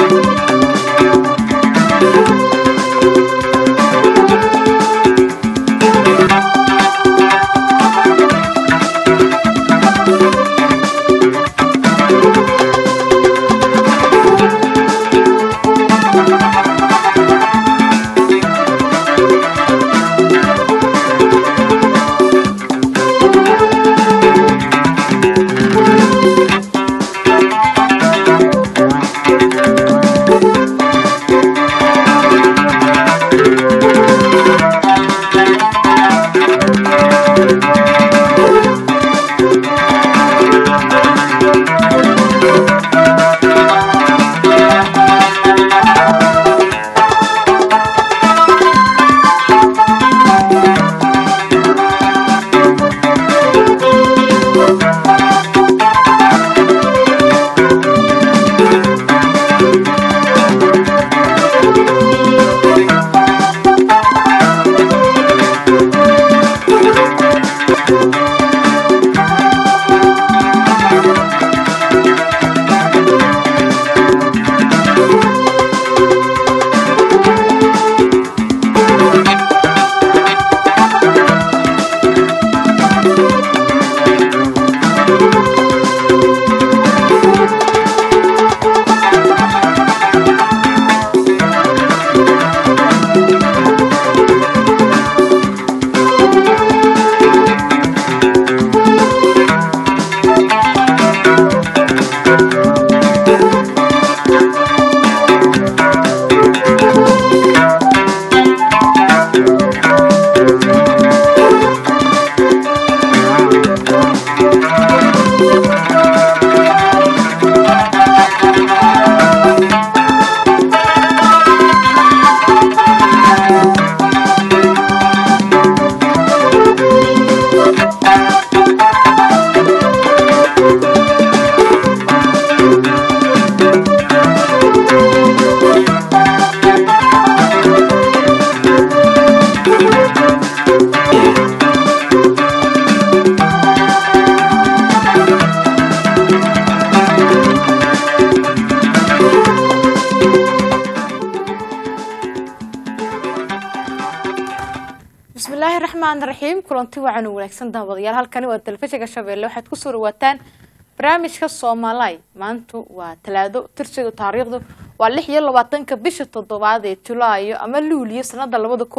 الرحمن الرحيم كلنتي وعن wanaagsan daawadayaal halkani waa telefishinka Shabeelle waxaad ku soo dhawaataan barnaamijka Soomaaliya maanta waa talaado tirsiga taariikhdu waa 26 bisha 7 ee Julaayo ama Luulyo sanada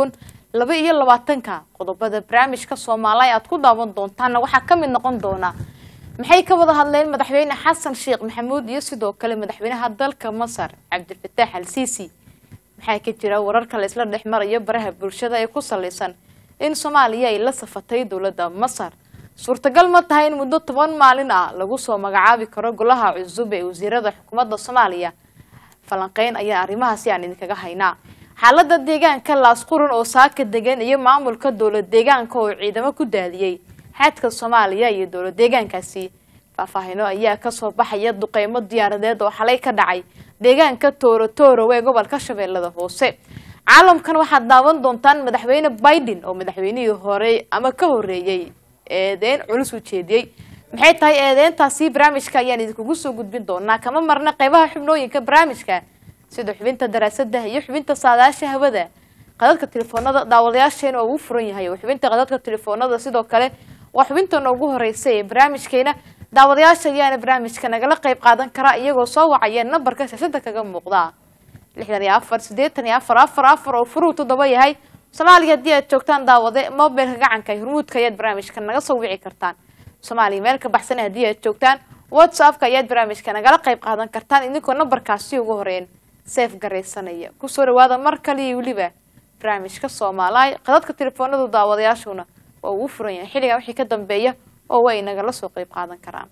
2022 qodobada barnaamijka Soomaaliya aad ku daawan doontaan waxa ka mid noqon doona maxay ka wada hadleen madaxweyne Xasan Sheekh Maxamuud iyo sidoo kale madaxweynaha dalka Masar Abdel Fattah al-Sisi maxay ka jira wararka la isla dhexmarayo baraha bulshada ee ku saleysan in Soomaaliya ay la safatay dawladda Masar suurtagal ma tahay in muddo 10 maalin ah lagu soo magacaabi karo golaha cusub ee wasiirada xukuumadda Soomaaliya falanqeyn ayaa arrimahaasi aan idinkaga haynaa xaaladda deegaanka Laasqurun oo saaka degan iyo maamulka dawladda deegaanka oo ciidamo ku daadiyay xadka Soomaaliya iyo dawladda deegaankaasi faahfaahino ayaa ka soo baxaya duqeymo diyaaradeed oo xalay ka dhacay deegaanka Tooro ee gobolka Shabeellada Hoose caalamkan waxa daawan doontaan madaxweyne Biden oo madaxweynihii hore ama ka horeeyay eedeen culus u jeediyay maxay tahay eedeentaasi barnaamijka ayaan idinku soo gudbin doonaa kama marna qaybaha xubnooyinka barnaamijka sida xubinta daraasadda iyo xubinta saadaasha hawada qadadka telefoonada daawadayaasheen oo u furan yahay xubinta qadadka telefoonada sidoo kale waa xubinta ugu horeysay ee barnaamijkeena daawadayaasha ayaana barnaamijka nagala qayb qaadan kara iyagoo soo wacaya nambarka shaashada kaga muuqda 6484 oo furu 7 yahay Soomaaliya hadii aad joogtaan daawade mobilka gacanka hormuudka ayaad barnaamijka naga soo wici kartaan Soomaaliya meel ka baxsan hadii aad joogtaan WhatsApp-ka ayaad barnaamijka nagala qayb qaadan kartaan idinkoo nambarkaasi ugu horeen safe gareysanaya ku soo dhawaada mar kale iyo waliba barnaamijka Soomaaliya qadadka telefoonada daawadayaashuna oo u furan yahay xiliga wixii ka dambeeya oo way nagala soo qayb qaadan karaan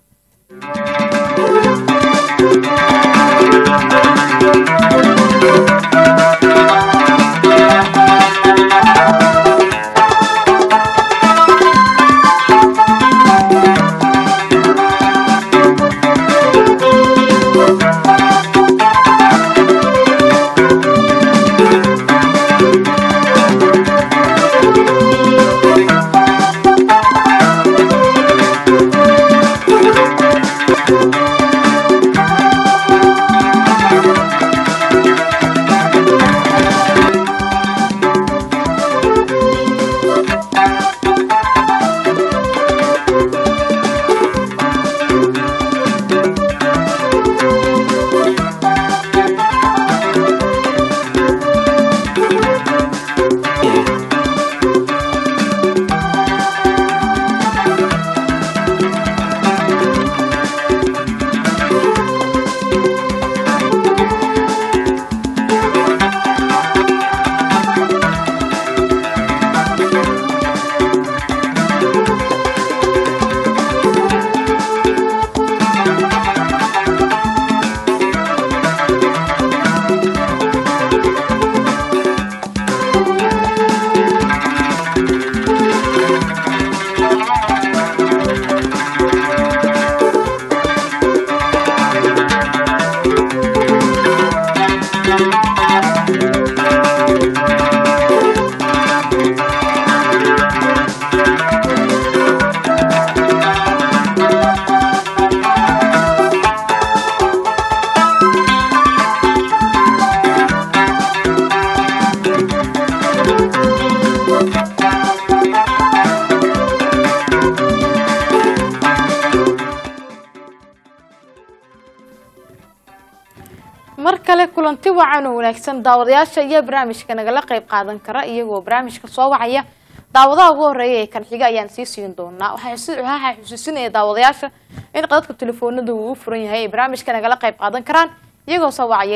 mar kale kulanti wacan oo wanaagsan daawadayaasha iyo barnaamijka nagala qayb qaadan kara iyagoo barnaamijka soo wacaya daawadaha ugu horeeya ee kan xiga ayaan sii siin doonaa waxaan xusuusinaya daawadayaasha in qadadka telefoonada uu furan yahay ee barnaamijka nagala qayb qaadan karaan iyagoo soo wacaya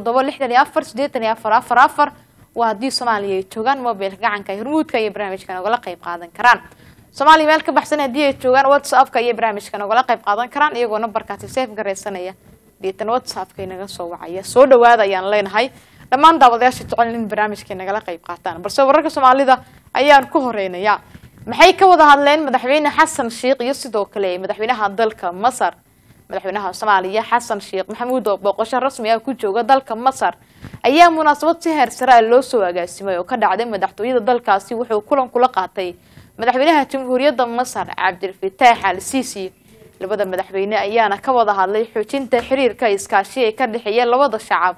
617648444 waa haddii Soomaaliya ay joogaan mobilka gacanka hormuudka iyo barnaamijka nagala qayb qaadan karaan Soomaaliya meel ka baxsan haddii ay joogaan WhatsApp-ka iyo barnaamijka nagala qayb qaadan karaan iyagoo nambarkaasi save gareysanaya deetan WhatsApp-ka inaga soo wacaya soo dhawaada ayaan leenahay dhammaan daawadayaasha jecel in barnaamijka nagala qayb qaataan balse wararka Soomaalida ayaan ku horeynayaa maxay ka wada hadleen madaxweyne Xasan Sheikh iyo sidoo kale madaxweynaha dalka Masar madaxweynaha Soomaaliya Xasan Sheikh Maxamuud oo booqasho rasmi ah ku jooga dalka Masar ayaa munaasabad si heer sare loo soo agaasimay oo ka dhacday madaxtooyada dalkaasi wuxuu kulan kula qaatay madaxweynaha Jamhuuriyadda Masar Cabdilfataax al-Siisi labada madaxweyne ayaana ka wada hadlay xoojinta xiriirka iskaashi ee ka dhaxeeya labada shacab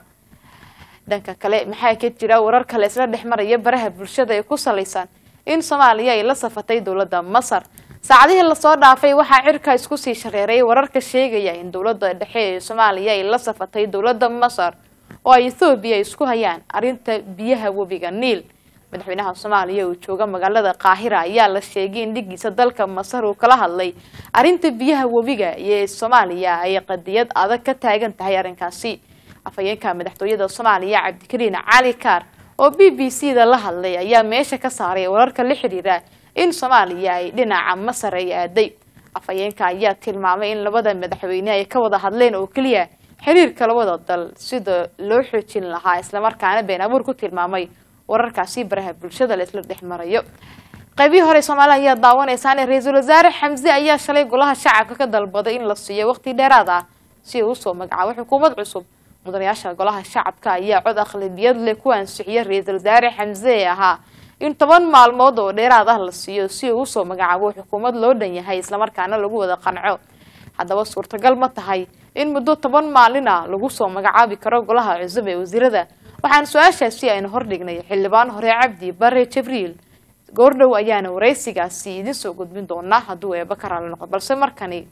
dhanka kale maxaa ka jira warar kale isla dhexmaraya baraha bulshada ee ku saleysan in Soomaaliya ay la safatay dawladda Masar saacadihii la soo dhaafay waxa cirka isku sii shareeray wararka sheegaya in dawladda dhexe ee Soomaaliya ay la safatay dawladda Masar oo ay Itoobiya isku hayaan arinta biyaha webiga Niil madaxweynaha Soomaaliya oo jooga magaalada Qaahira ayaa la sheegay in dhigiisa dalka Masar uu kala hadlay arinta biyaha webiga ee Soomaaliya ay qadiyad adag ka taagan tahay arinkaasi afayeenka madaxtooyada Soomaaliya Cabdikariin Cali Kaar oo BBC-da la hadlay ayaa meesha ka saaray wararka la xiriira in Soomaaliya ay dhinaca Masar ay aaday afayeenka ayaa tilmaamay in labada madaxweyne ay ka wada hadleen oo kaliya xiriirka labada dal sida loo xoojin lahaa isla markaana been abuur ku tilmaamay wararkaasi baraha bulshada la isla dhexmarayo qaybii hore Soomaaliya ayaa daawanaysan ra'iisul wasaare Xamse ayaa shalay golaha shacabka ka dalbaday in la siiyo waqti dheeraad ah si uu soo magacaabo xukuumad cusub mudanayaasha golaha shacabka ayaa cod aqlabiyad leh ku ansixiyay ra'iisul wasaare Xamse ahaa in 10 maalmood oo dheeraad ah la siiyo si uu soo magacaabo xukuumad loo dhan yahay isla markaana lagu wada qanco haddaba suurtagal ma tahay in muddo 10 maalin ah lagu soo magacaabi karo golaha cusub ee wasiirada waxaan su'aashaasi aynu hordhignay xildhibaan hore Cabdi Bare Jibriil goordhow ayaana wareysigaasi idin soo gudbin doonaa hadduu eeba ka raali noqdo balse markani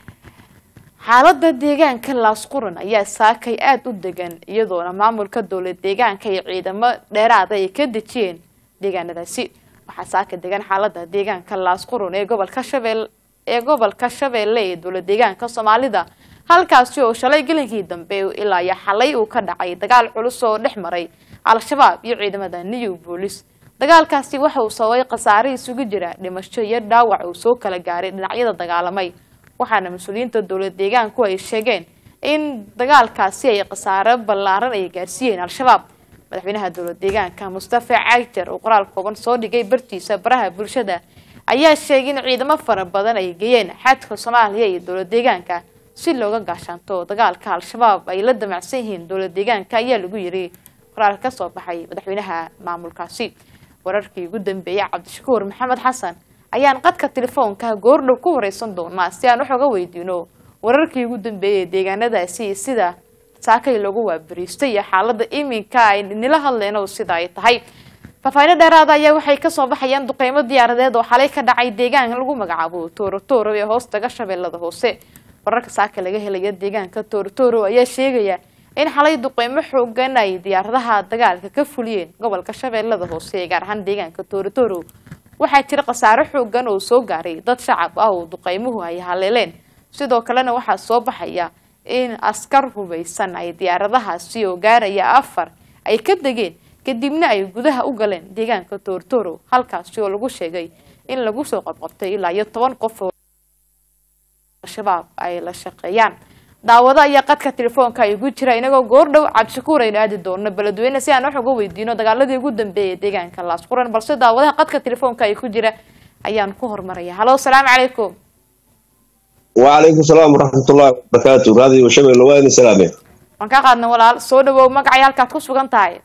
xaaladda deegaanka Laasquran ayaa saakay aad u degan iyadoona maamulka dawladda deegaanka iyo ciidamo dheeraad ah ay ka dejiyeen deegaanadaasi waxaa saaka degan xaaladda deegaanka Laasquran ee gobolka Shabeelle ee dawladda deegaanka Soomaalida halkaasi oo shalay galinkii dambe ilaa ya xalay uu ka dhacay dagaal culus oo dhexmaray al-shabaab iyo ciidamada New Police dagaalkaasi waxa uu sababay khasaare isugu jira dhimasho iyo dhaawac oo soo kala gaaray dhinacyada dagaalamay waxaana mas'uuliyiinta dawladda deegaanku ay sheegeen in dagaalkaasi ay khasaare ballaaran ay gaarsiiyeen al-shabaab madaxweynaha dawladda deegaanka Mustafa Cagjar oo qoraal kooban soo dhigay bartiisa baraha bulshada ayaa sheegay in ciidamo fara badan ay geeyeen xadka Soomaaliya iyo dawladda deegaanka si looga gaashaanto dagaalka al-shabaab ay la damacsan yihiin dawladda deegaanka ayaa lagu yiri qoraal ka soo baxay madaxweynaha maamulkaasi wararkii ugu dambeeyay Cabdishakuur Maxamed Xasan ayaan qadka telefoonka goordhow ku wareysan doonaa si aan wax uga weydiino wararkii ugu dambeeyay deegaanadaasi sida saakay lagu waabariistay xaaladda iminka ay nila hadleen oo sida ay tahay faafayna dheeraad ayaa waxay ka soo baxayaan duqeymo diyaaradeed oo xalay ka dhacay deegaan lagu magacaabo Tooro ee hoostaga Shabeellada Hoose wararka saaka laga helay deegaanka Tooro ayaa sheegaya in xalay duqeymo xooggan ay diyaaradaha dagaalka ka fuliyeen gobolka Shabeellada Hoose gaar ahaan deegaanka Tooro waxaa jira khasaare xooggan oo soo gaaray dad shacab ah oo duqeymuhu ay haleeleen sidoo kalena waxaa soo baxaya in askar hubeysan ay diyaaradahaasi oo gaaraya 4 ay ka degeen kadibna ay gudaha u galeen deegaanka Tooro halkaas oo lagu sheegay in lagu soo qabqabtay ilaa 10 qof oo shabaab ay la shaqeeyaan daawada ayaa qadka telefoonka ay ugu jira inagoo goordhow Cabdishakuur ay aadi doono baladweyne si aan wax uga weydiino dagaaladii ugu dambeeyay deegaanka Laasquran balse daawadaha qadka telefoonka ay ku jira ayaan ku hormaraya halo salaam calaykum wa alaykum salaam warahmatullahi wabarakatuh radio Shabeelle waa salaamay waan ka qaadnay walaal soo dhawow magacay halkaad ku sugan tahay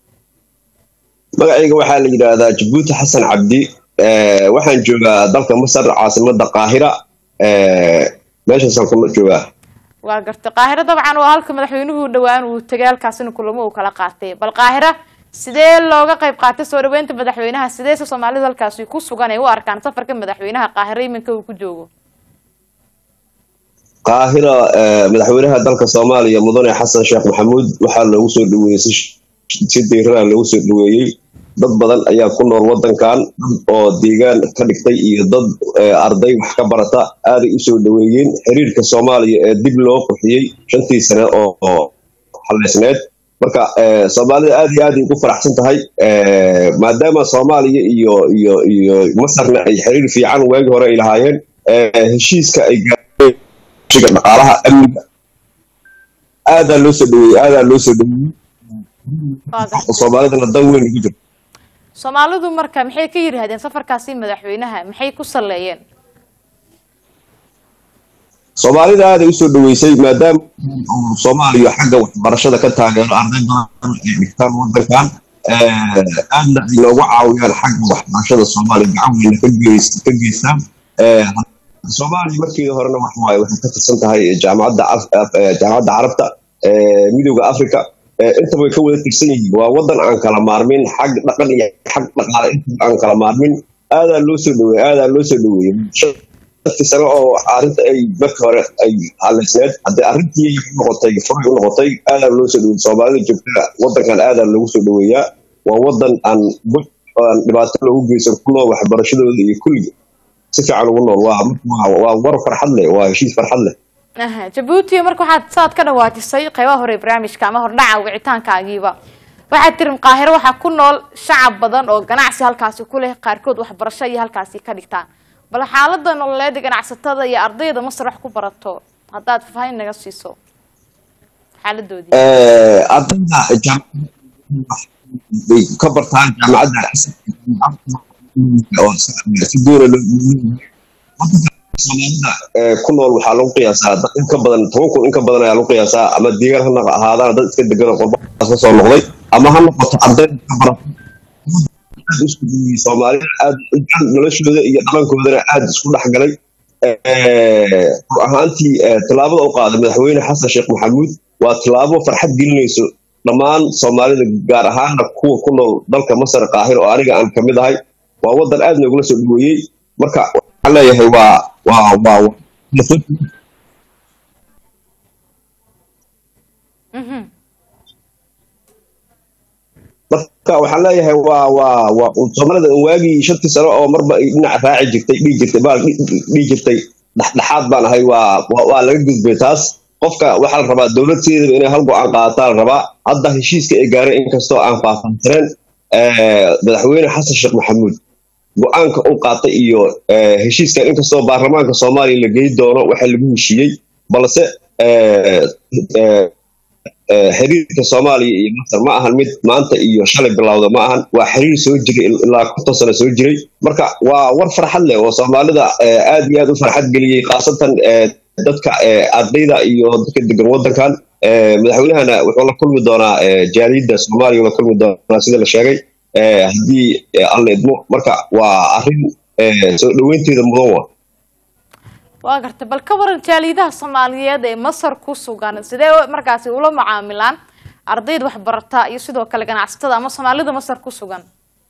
magacayga waxaa la yiraahdaa Jabuuti Xasan Cabdi waxaan joogaa dalka Masar caasimadda Qaahira meeshaas ku joogaa waa gartay Qaahira dabcan waa halka madaxweynuhu dhawaan uu tagay halkaasina kulamo uu kala qaatay bal Qaahira sidee looga qayb qaatay soo dhaweynta madaxweynaha sidee Soomaalida halkaas ku sugan ay u arkaan safarka madaxweynaha Qaahira iminka uu ku joogo qaahira madaxweynaha dalka Soomaaliya mudane Xasan Sheekh Maxamuud waxaa loogu soo dhaweeyay si diiran loogu soo dhaweeyay dad badan ayaa ku nool wadankan oo deegaan ka dhigtay iyo dad arday wax ka barata aad ay u soo dhaweeyeen xiriirka Soomaaliya ee dib loo qurxiyay 5 sano oo xalleysneed marka Soomaalida aad iyo aad ay ku faraxsan tahay maadaama Soomaaliya iyo Masarna ay xiriir fiican waagi hore ay lahaayeen heshiiska ay dhaqaalaha amniga aad loo soo dhaweeyay Soomaalidana dan weyn ugu jirto Soomaalidu marka maxay ka yiraahdeen safarkaasi madaxweynaha maxay ku saleeyeen Soomaalida aad u soo dhaweysay maadaama Soomaaliya xagga waxbarashada ka taageero arday badan ee dhigtaan wadankan aadna loogu caawiyaan xagga waxbarashada Soomaaliya gacan weyn ka geystaan Soomaaliya markii horena waxay ka tirsan tahay jaamacadda Carabta midowga Afrika inta way ka wada tirsan yihiin waa wadan aan kala maarmin xag dhaqan iyo xag dhaqaale inta aan kala maarmin aad loo soo dhaweeyay sano oo arinta ay marka hore ay haleysneed hadda arintii noqotay furay u noqotay aad loo soo dhaweeyay Soomaalida joogta wadankan aad loogu soo dhaweeyaa waa wadan aan dhibaato loogu geysan ku nool waxbarashadooda iyo kulli si fiican ugu nool waa war farxad leh waa heshiis farxad leh Djibouti marka waxaad saad ka dhawaajisay qaybaha hore barnaamijka ama hordhaca wicitaankaagiiba waxaad tiri Qaahiro waxa ku nool shacab badan oo ganacsi halkaasi ku leh qaarkood waxbarasho iyo halkaasi ka dhigtaan bal xaaladda nololeed ganacsatada iyo ardayda Masar wax ku barato haddaad fahmin naga siiso xaaladoodii ardayda ka bartaan jaamacadda oo si dowla Soomaalida ku nool waxaa lagu qiyaasaa in ka badan 10,000 in ka badan ayaa lagu qiyaasaa ama deegaan ha ahaadaan dad iska degan oo qurbaha ka soo noqday ama ha noqoto arday ka barata Soomaalida aad noloshooda iyo dhaqankoodana aad isku dhaxgalay ahaantii talaabada uu qaaday madaxweyne Xasan Sheekh Maxamuud waa talaabo farxad gelinayso dhammaan Soomaalida gaar ahaan kuwa ku nool dalka Masar Qaahiro oo aniga aan kamid ahay waa wadan aad noogu soo dhaweeyay marka waxaan leeyahay waa marka waxaan leeyahay waa Soomaalida waagi 5 sano oo marba dhinac raaci jirtay dhigi jirtay dhaxdhaxaad baan ahay waa laga gudbay taas qofka waxa la rabaa dawladteeda inay hal go'aan qaadataan rabaa hadda heshiiska ay gaareen inkastoo aan faahfaahin madaxweyne Xasan Sheekh Maxamuud go'aanka uu qaatay iyo heshiiskan inkastoo baarlamaanka Soomaaliya la geey doono waxa lagu heshiiyay balse xiriirka Soomaaliya iyo Masar ma ahan mid maanta iyo shalay bilowda ma ahan waa xiriir soo jiray ilaa 50 sano soo jiray marka waa war farxad leh oo Soomaalida aad iyo aad u farxad geliyay qaasatan dadka ardayda iyo dadka degan wadankan madaxweynahana wuxuu la kulmi doonaa jaaliyadda Soomaaliya la kulmi doonaa sida la sheegay hadii alla idmo marka waa arrin soo dhaweynteeda mudan waa gartay bal ka waran jaaliyadaha Soomaaliyeed ee Masar ku sugan sidee markaasi ula macaamilaan ardayda wax barata iyo sidoo kale ganacsatada ama Soomaalida Masar ku sugan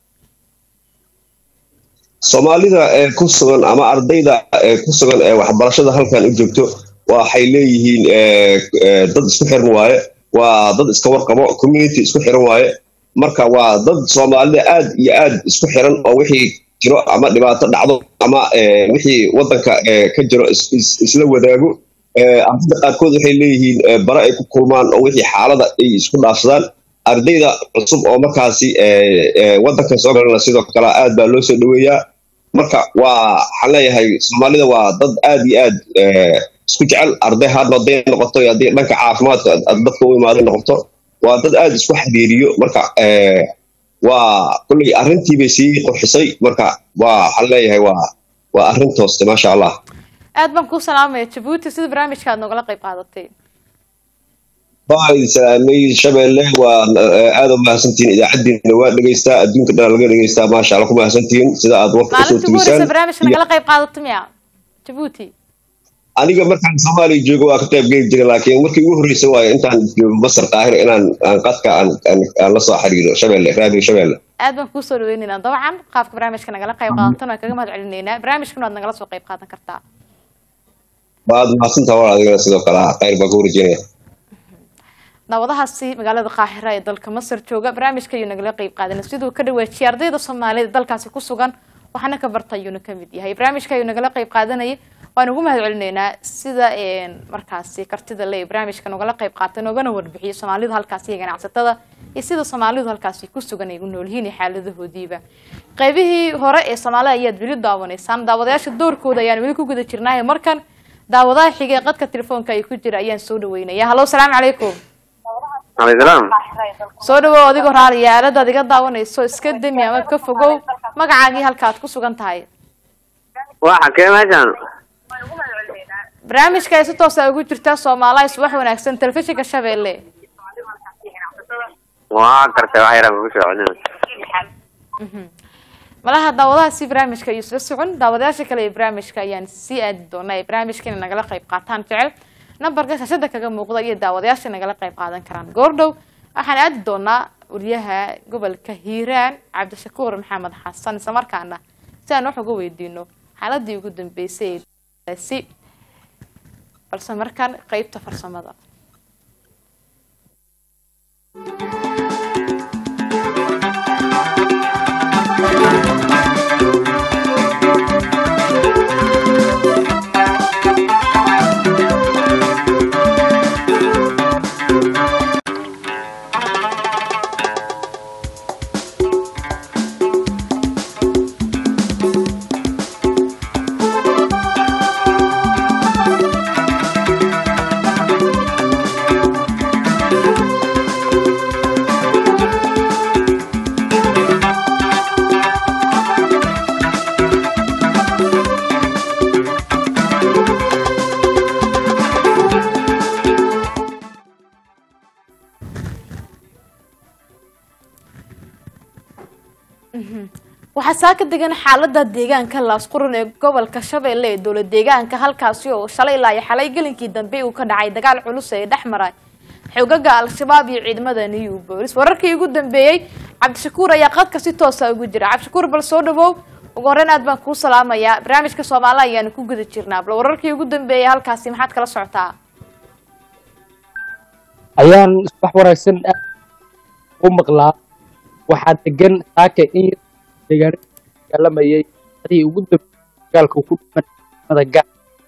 Soomaalida ku sugan ama ardayda ku sugan ee waxbarashada halkan u joogto waxay leeyihiin dad isku xiran waaye waa dad iska warqabo community isku xiran waaye marka waa dad Soomaalida aad iyo aad isku xiran oo wixii jiro ama dhibaato dhacdo ama wixii wadanka ka jiro isla wadaago ardayda qaarkood waxay leeyihiin bara ay ku kulmaan oo wixii xaalada ay isku dhaafsadaan ardayda cusub oo markaasi wadanka soo galana sidoo kale aad baa loo soo dhaweeyaa marka waxaan leeyahay Soomaalida waa dad aad iyo aad isku jecel arday hadday noqoto hadii dhanka caafimaadka dadka u imaaday noqoto waa dad aad isku xiriiriyo marka waa kulli arrintii bay sii qorxisay marka waxaan leeyahay waa arrin tooste ma sha Allah aad baan ku salaamay Djibouti sida barnaamijka aad nogala qayb qaadatay باي سلامي شبelle waa aad u mahadsantiin idaacadiina waa dhageystaa adduunka dhan laga dhageystaa ma sha Allah ku mahadsantiin sida aad waqti soo tumisaan barnaamijka nagala qayb qaadatay miya Djibouti aniga markaan Soomaaliya joogo waa ka qayb geli jiray laakiin markii ugu horeysay waa intaan joogo Masar Qaahiro inaan qadka aan la soo xiriiro Shabeelle raadiyo Shabeelle aad baan ku soo dhaweynaynaa dabcan qaabka barnaamijka nagala qayb qaadantana kaga mahad celineynaa barnaamijkuna aad nagala soo qayb qaadan kartaa baad mahadsantahay walaal adigana sidoo kale khayr baa ku rajeenaya daawadahaasi magaalada Qaahira ee dalka Masar jooga barnaamijka ayuu nagala qayb qaadanay sidoo ka dhawaajiyay ardayda Soomaalida dalkaasi ku sugan waxaana ka bartay ayuu ka mid yahay barnaamijka ayuu nagala qayb qaadanay waan ugu mahadcelinaynaa sida markaasi kartida leh barnaamijka nagala qayb qaatay noogana warbixiyay Soomaalida halkaasi ganacsatada iyo sida Soomaalidu halkaasi ku sugan ay u nool yihiin xaaladahoodiiba qaybihii hore ee Soomaaliya ayaa wili daawanaysaan daawadayaasha doorkooda ayaan wili ku guda jirnaa markan daawadaha xigay qadka telefoonka ay ku jira ayaan soo dhaweynayaa hallo assalaamu calaykum عليكم soo dhawow adigoo raaliyaarada adiga daawanayso iska dami ama ka fogow magacaagii halkaad ku sugan tahay waxa keemaysan barnaamijka ay si toos ah ugu jirta Soomaaliya subax wanaagsan telefishinka Shabeelle waa kartay wax yar ugu socodin malaha daawadaha si barnaamijka iyo soo socon daawadayaasha kale ee barnaamijka ayaan si aadi doonaa barnaamijkan nagala qayb qaataan jecel numberka shashada kaga muuqda iyo daawadayaasha nagala qayb qaadan karaan goordhow waxaan aadi doonaa wariyaha gobolka Hiiraan Cabdishakuur Maxamed Xasan samarkaana si aan wax uga weydiino xaaladii ugu dambeysay si balse markaan qaybta farsamada waxaa saaka degan xaaladda deegaanka Laasqurun ee gobolka Shabeelle ee dowlad deegaanka halkaasi oo shalay ilaa xalay galinkii dambe uu ka dhacay dagaal culus ee dhexmaray xogaga al-shabaab iyo ciidamada New Boolice wararkii ugu dambeeyay Cabdishakuur ayaa qadka si toos ah ugu jira Cabdishakuur bal soo dhawow ugu horreyn aad baan ku salaamayaa barnaamijka Soomaaliya ayaan ku guda jirnaa bal wararkii ugu dambeeyay halkaasi maxaad kala socotaa ayaan wax wanaagsan u maqlaa waxaa degan saaka in dagaalamayay hadii ugu dambeeyay dagaalka ku dhimada gaar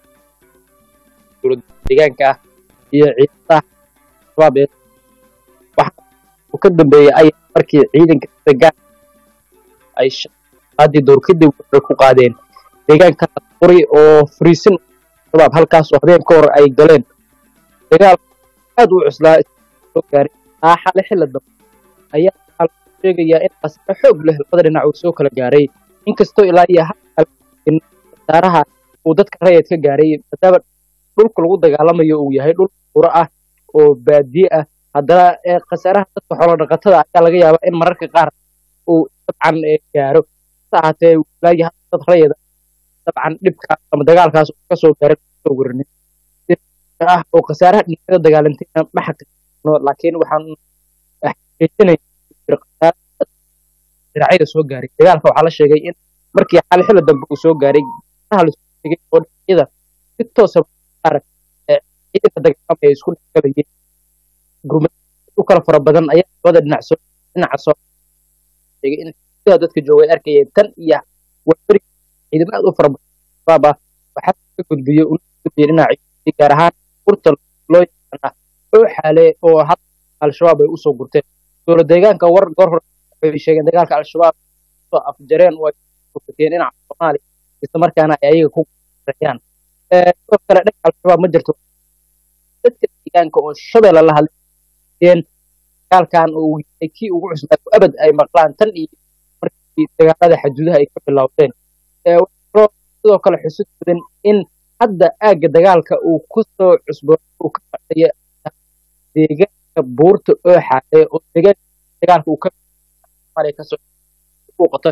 deegaanka iyo ciidamada shabaab waxa uu ka dambeeyay ay markii ciidanka gaar ay hadii doorkadii ku qaadeen deegaanka qori oo friisin shabaab halkaas oo habeen ka hor ay galeen dagaal aad u cuslaa soo gaaray xal xilada ayaa sheegaya in qasab xoog leh labada dhinac uu soo kala gaaray inkastoo ilaa iyo saaraha uu dadka rayid ka gaaray maadaama dhulka lagu dagaalamayo uu yahay dhul qura ah oo baadiye ah haddana khasaaraha dadka xoolo dhaqatada ayaa laga yaabaa in mararka qaar uu dabcan gaaro saatee ilaa iyo dad rayid dabcan dhibka ama dagaalkaas ka soo gaaray soo warnay ah oo khasaaraha dhinaca dagaalantayna ma xaqiijino laakiin waxaan xaqiijinayaa dhinacyada soo gaaray dagaalka waxaa la sheegay in markii xal xilli dambe uu soo gaaray la soo sheegay oo dhinacyada si toos ah ciidanka dagaalamaya isku dhexgalayeen gurmad u kala fara badan ayaa labada dhinac soo sheegay in sida dadka joogay arkayeen tan iyo warbari ciidamo aad u fara badan waxaa ka gudbiyay dhinaca gaar ahaan urta loo yaqaan oo xaale oo al-shabaab ay u soo gurteen dowlad deegaanka war goor hore ay sheegeen dagaalka al-shabaab soo afjareen oo ay ku fateen dhinaca Soomaaliya isla markaana ay ayaga ku qeexayaan oo kale dhanka al-shabaab ma jirto dadka deegaanka oo Shabeelle la hadleen dagaalkan uu yahay kii ugu cusbaa abad ay maqlaan tan iyo markii dagaalada xuduudaha ay ka bilowdeen sidoo kale xusid badan in hadda aaga dagaalka uu ku soo cusboo uu ka fadhiyo deegaanka buurta oo xaale oo dagaalka uu ka Soomaaliya ka soo muuqata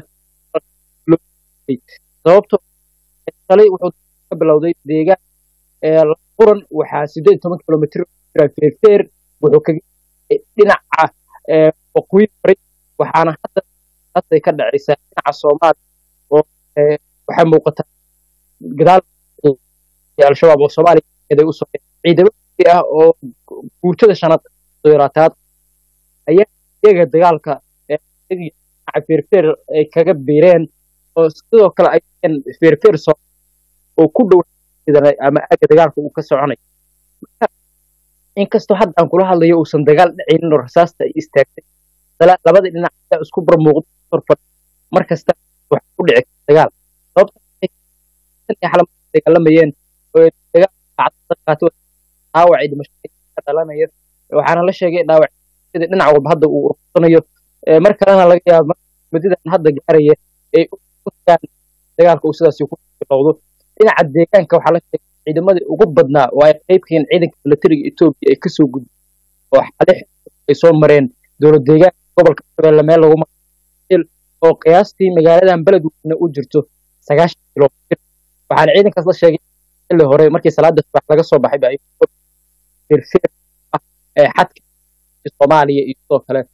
sababtoo shalay wuxuu ka bilowday deegaan Laasqurun waxaa 18 kilomitir feer wuxuu ka dhinaca waqooyi bari waxaana hadda ka dhacaysa dhinaca Soomaaliya oo waxay muuqataa gadaal al-shabaab oo soomaaliya u soo ciidamo ah oo guurtada shanaad doorataad ayaa iyaga dagaalka feerfeer ay kaga biireen oo sidoo kale ay feerfeer oo ku dhow ama aaga dagaalka uu ka soconay inkastoo hadda aan kula hadlayo uusan dagaal dhacaynin oo rasaasta ay istaagtay labada dhinac ayaa isku bar muuqda mar kasta wax ku dhici dagaal sababta ay xalam dagaalamayeen oo dagaal dhaawacay dhimashada ka dhalanaya waxaana la sheegay dhaawac sida dhinac walba hadda uu urursanayo mar kalena laga yaabo muddadan hadda gaaraya ay u dagaalka uu sidaas ku bilowdo dhinaca deegaanka waxaa la sheegay ciidamadii ugu badnaa oo ay qaybkeen ciidanka militariga Itoobiya ay kasoo gudbeen oo xalay ay soo mareen dowlad deegaanka gobolka Shabeelle meel lagu magacaabo oo qiyaastii magaaladan beledweyne u jirto 90 kiiloomitir waxaana ciidankaas la sheegay xilli hore markii salaada subax laga soo baxay ay firfir xadka Soomaaliya iyo sidoo kale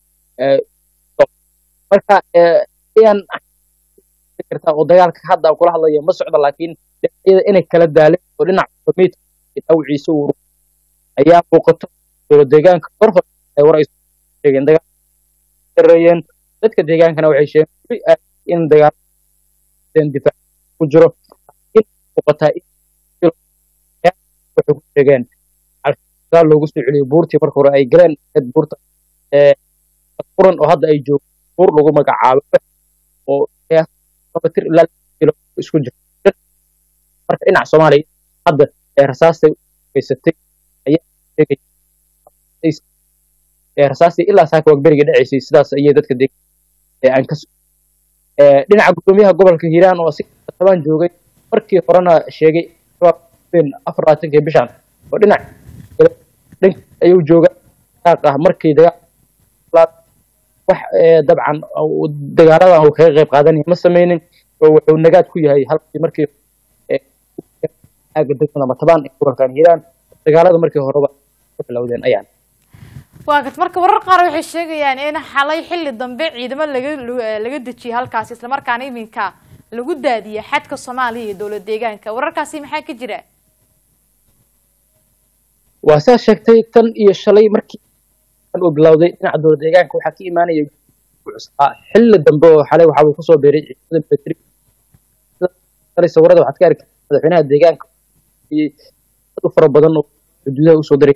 marka ayaan fikirtaa oo dagaalka hadda aan kula hadlayo ma socdo laakiin inay kala daaleen oo dhinac mid dhawciisa uu ayaa muuqato dowlad deegaanka hor ay war ay sheegeen dagaalka dadka deegaankana waxay sheegeen in dagaal difaac ku jiro in muuqataa waxay ku sheegeen dagaal loogu soo celiyo buurtii marka hore ay galeen buurta furan oo hadda ay joogo buur lagu magacaabo oo kilomitir ilaa isku jiro marka dhinaca Soomaaliya hadda rasaastay haysatay ayaa sheegay rasaastay ilaa saaka wagberiga dhacaysay sidaas ayay dadka aan ka dhinaca gudoomiyaha gobolka Hiiraan oo si taban joogay markii horena sheegay 24 bishan oo dhinac ayuu jooga markii dagaal wax dabcan dagaaladan uu kaga qayb qaadanay ma sameeynin oo wuxuu nagaad ku yahay halkii markii aaga degmada Matabaan ee gobolka Hiiraan dagaalada markii horeba ku bilowdeen ayaan waagad marka warar qaar waxay sheegayaan in xalay xilli dambe ciidamo laga dajiyay halkaas isla markaana iminka lagu daadiyay xadka Soomaaliya iyo dowlad deegaanka wararkaasi maxaa ka jira waasa sheegtay tan iyo shalay markii uu bilowday dhinaca dowlad deegaanka waxa ka iimaanaya xilli dambe oo xalay waxa uu ku soo beeray ciidamada military sawirada waxaad ka arkay madaxweynaha deegaanka iyo dad fara badan oo xuduudaha u soo diray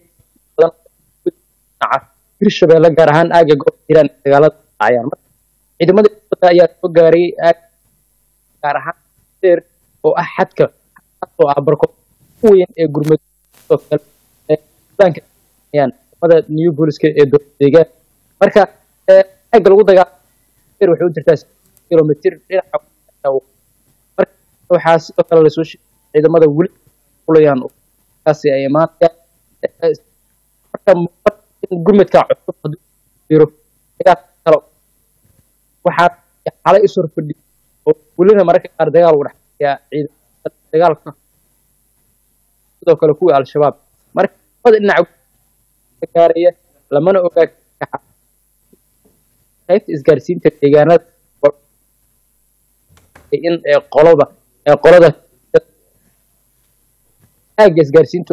Hirshabeelle gaar ahaan aaga gobolka Hiiraan dagaalada ayaan ciidamada ayaa soo gaaray gaar ahaan oo ah xadka oo ah barko weyn ee gurmad oo kale banka ayaan mada new police ee deegaan marka aaga lagu dagaal wuxuu jirtaa kilomitir dhinaca marka waxaa sidoo kale la soo sheegay ciidamada wali kulayaan kaasi ay imaanayaan gurmadka cusub haduu jiro dagaal waxaa xalay isoo fadhiyo oo waliba mararka qaar dagaal u dhaxeeya ciidamada dagaalka sidoo kale kuwa al-shabaab marka wada dhinaca gaaraya lamana ogaa qaybta isgaarsiinta deegaanada in qolada aaga isgaarsiintu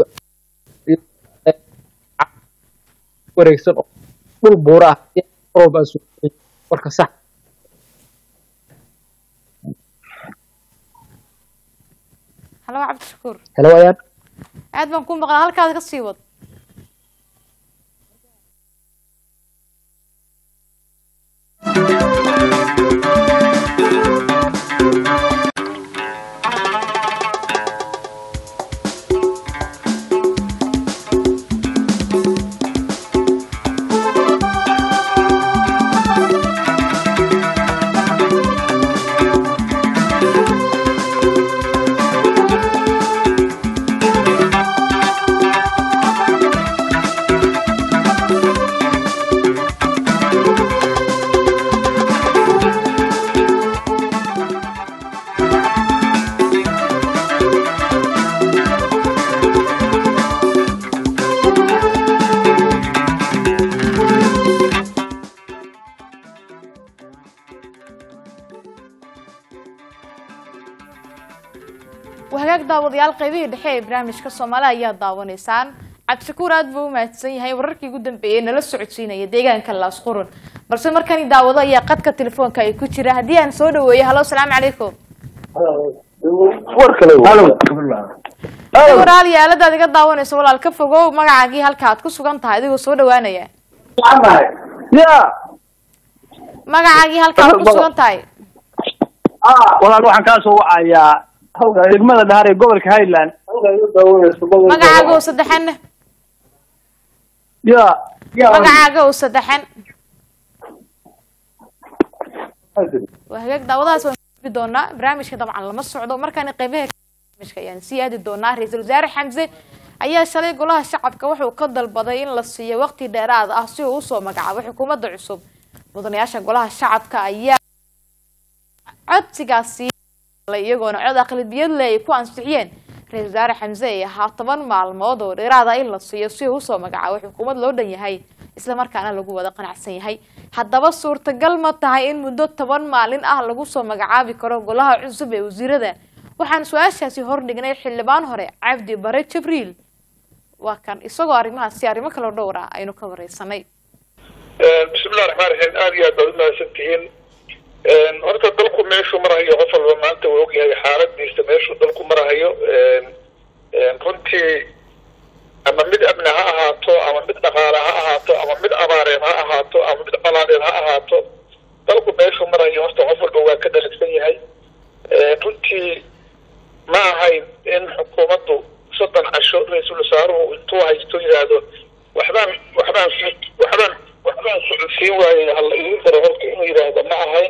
wareegsan oo dhul buura ah roob aan soo warka sax halo Cabdishakuur halo ayaan aad baan ku maqlaa halkaad ka sii wad daawadayaal qaybihii dhexe ee barnaamijka Soomaaliya ayaa daawanaysaan. Cabdishakuur aad buu mahadsan yahay wararkii ugu dambeeyay nala socodsiinaya deegaanka Laasqurun. Balse markani daawado ayaa qadka telefoonka ay ku jira hadii aan soo dhaweeyo. Halo, assalaamu calaykum. Walaal yaalada adiga daawanayso walaal ka fogow magacaagii halka aad ku sugan tahay adigoo soo dhawaanaya. Magacaagii halka aad ku sugan tahay. walaal waxaan ka soo wacayaa degmada Dhahar ee gobolka Highland magacaaga saddexan magacaaga saddexan وهيك داوداس بدونا برنامجka dabcan lama socdo markaan qaybaha barnaamijka ayaan sii aadi doonaa ra'iisul wasaare Xamse ayaa shalay golaha shacabka wuxuu ka dalbaday in la siiyo waqti dheeraad ah si uu soo magacaabo xukuumadda cusub mudanayaasha golaha shacabka ayaa codsigaasi iyagoona cod aqlabiyad leh ku ansixiyeen ra'iisul wasaare Xamse ee 10 maalmood oo dheeraad ah in la siiyo si uu soo magacaabo xukuumad loo dhan yahay isla markaana lagu wada qanacsan yahay haddaba suurtagal ma tahay in muddo 10 maalin ah lagu soo magacaabi karo golaha cusub ee wasiirada waxaan su'aashaasi hor dhignay xildhibaan hore Cabdi Bare Jibriil waa kan isagoo arrimahaasi arrimo kala dhowr ah aynu ka wareysanay bismillaahir rahmaanir rahiim aad iyo aad baad mahadsantihiin horta dalku meeshu marayo qof walba maanta uu og yahay xaaladiisa meeshu dalku marayo runtii ama mid abna ha ahaato ama mid dhaqaale ha ahaato ama mid abaareed ha ahaato ama mid qalaadeed ha ahaato dalku meeshu marayo horta qof walba waa ka dalagsan yahay runtii ma ahayn in xukuumaddu 30 casho ra'iisul wasaaruhu intuu haysto yiraahdo waxbaan socodsiin waayay hal igu daro horta inuu yiraahdo ma ahayn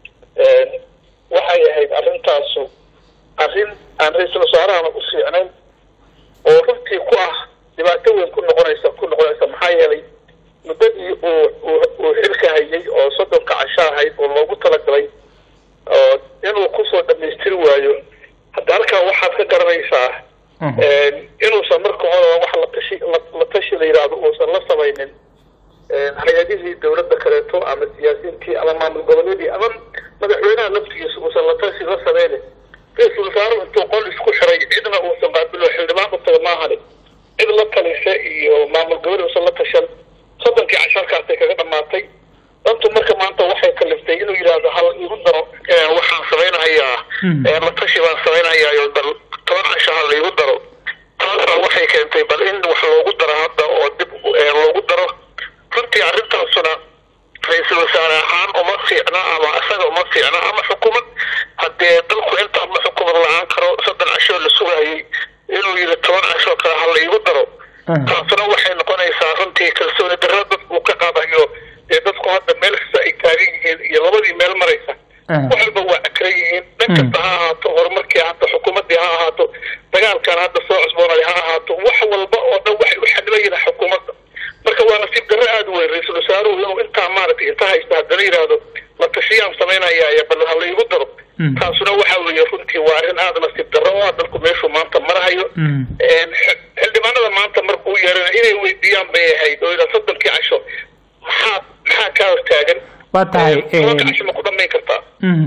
waxay ahayd arrintaasu arrin aan ra'iisul wasaaraha u fiicnayn oo runtii ku ah dhibaato weyn ku noqonaysa maxaa yeelay muddadii uu xilka hayay oo 30 casho ahayd oo loogu talagalay oo inuu ku soo dhamaystiri waayo hadda halkaa waxaad ka garanaysaa inuusan marka hore wax la tashi la yiraahdo uusan la samaynin hay'adihii dawladda kaleeto ama siyaasiyiintii ama maamul goboleedii ama madaxweynaha naftigiisa uusan la tashi la samaynin ra'iisul wasaaruhu intuu qol isku xiray cidna uusan qaabilo xildhibaan u taga maahan cid la talisa iyo maamul goboleed uusan la tashan 30 casharkaasay kaga dhamaatay dantu marka maanta waxay kaliftay inuu yiraahdo hal igu daro waxaan samaynayaa la tashi baan samaynayaa bal 10 casho hal igu daro taasoo waxay keentay bal in wax loogu daro hadda oo dib loogu daro runtii arrintaasuna ra'iisul wasaare ahaan uma fiicna ama asaga uma fiicna ama xukuumad haddee dalku inta ama xukuumad la'aan karo 30 casho la sugayay inuu yiri 10 casho kale hal igu daro taasuna waxay noqonaysaa runtii kalsooni darro dadku ka qaadayo ee dadku hadda meel kasta ay taagan yihiin iyo labadii meel maraysa waxba waa akran yihiin dhanka ha ahaato horumarkii hadda xukuumadii ha ahaato dagaalkan hadda soo cusboonay ha ahaato wax walba oo dhan waxay u xadbayeen xukuumadda marka waa nasiib darro aad weyn ra'iisul wasaaruhu inuu intaa maaragtay inta haysta haddana yiraahdo la tashiyaan samaynayaa bal hal igu daro taasuna waxa weeye runtii waa arrin aad nasiib darro oo dalku meeshu maanta marayo xildhibaanada maanta markuu yeerana inay weydiiyaan bay ahayd oo ila 30 casho maxaa ka hortaagan waa tahay casho ma ku dhamayn kartaa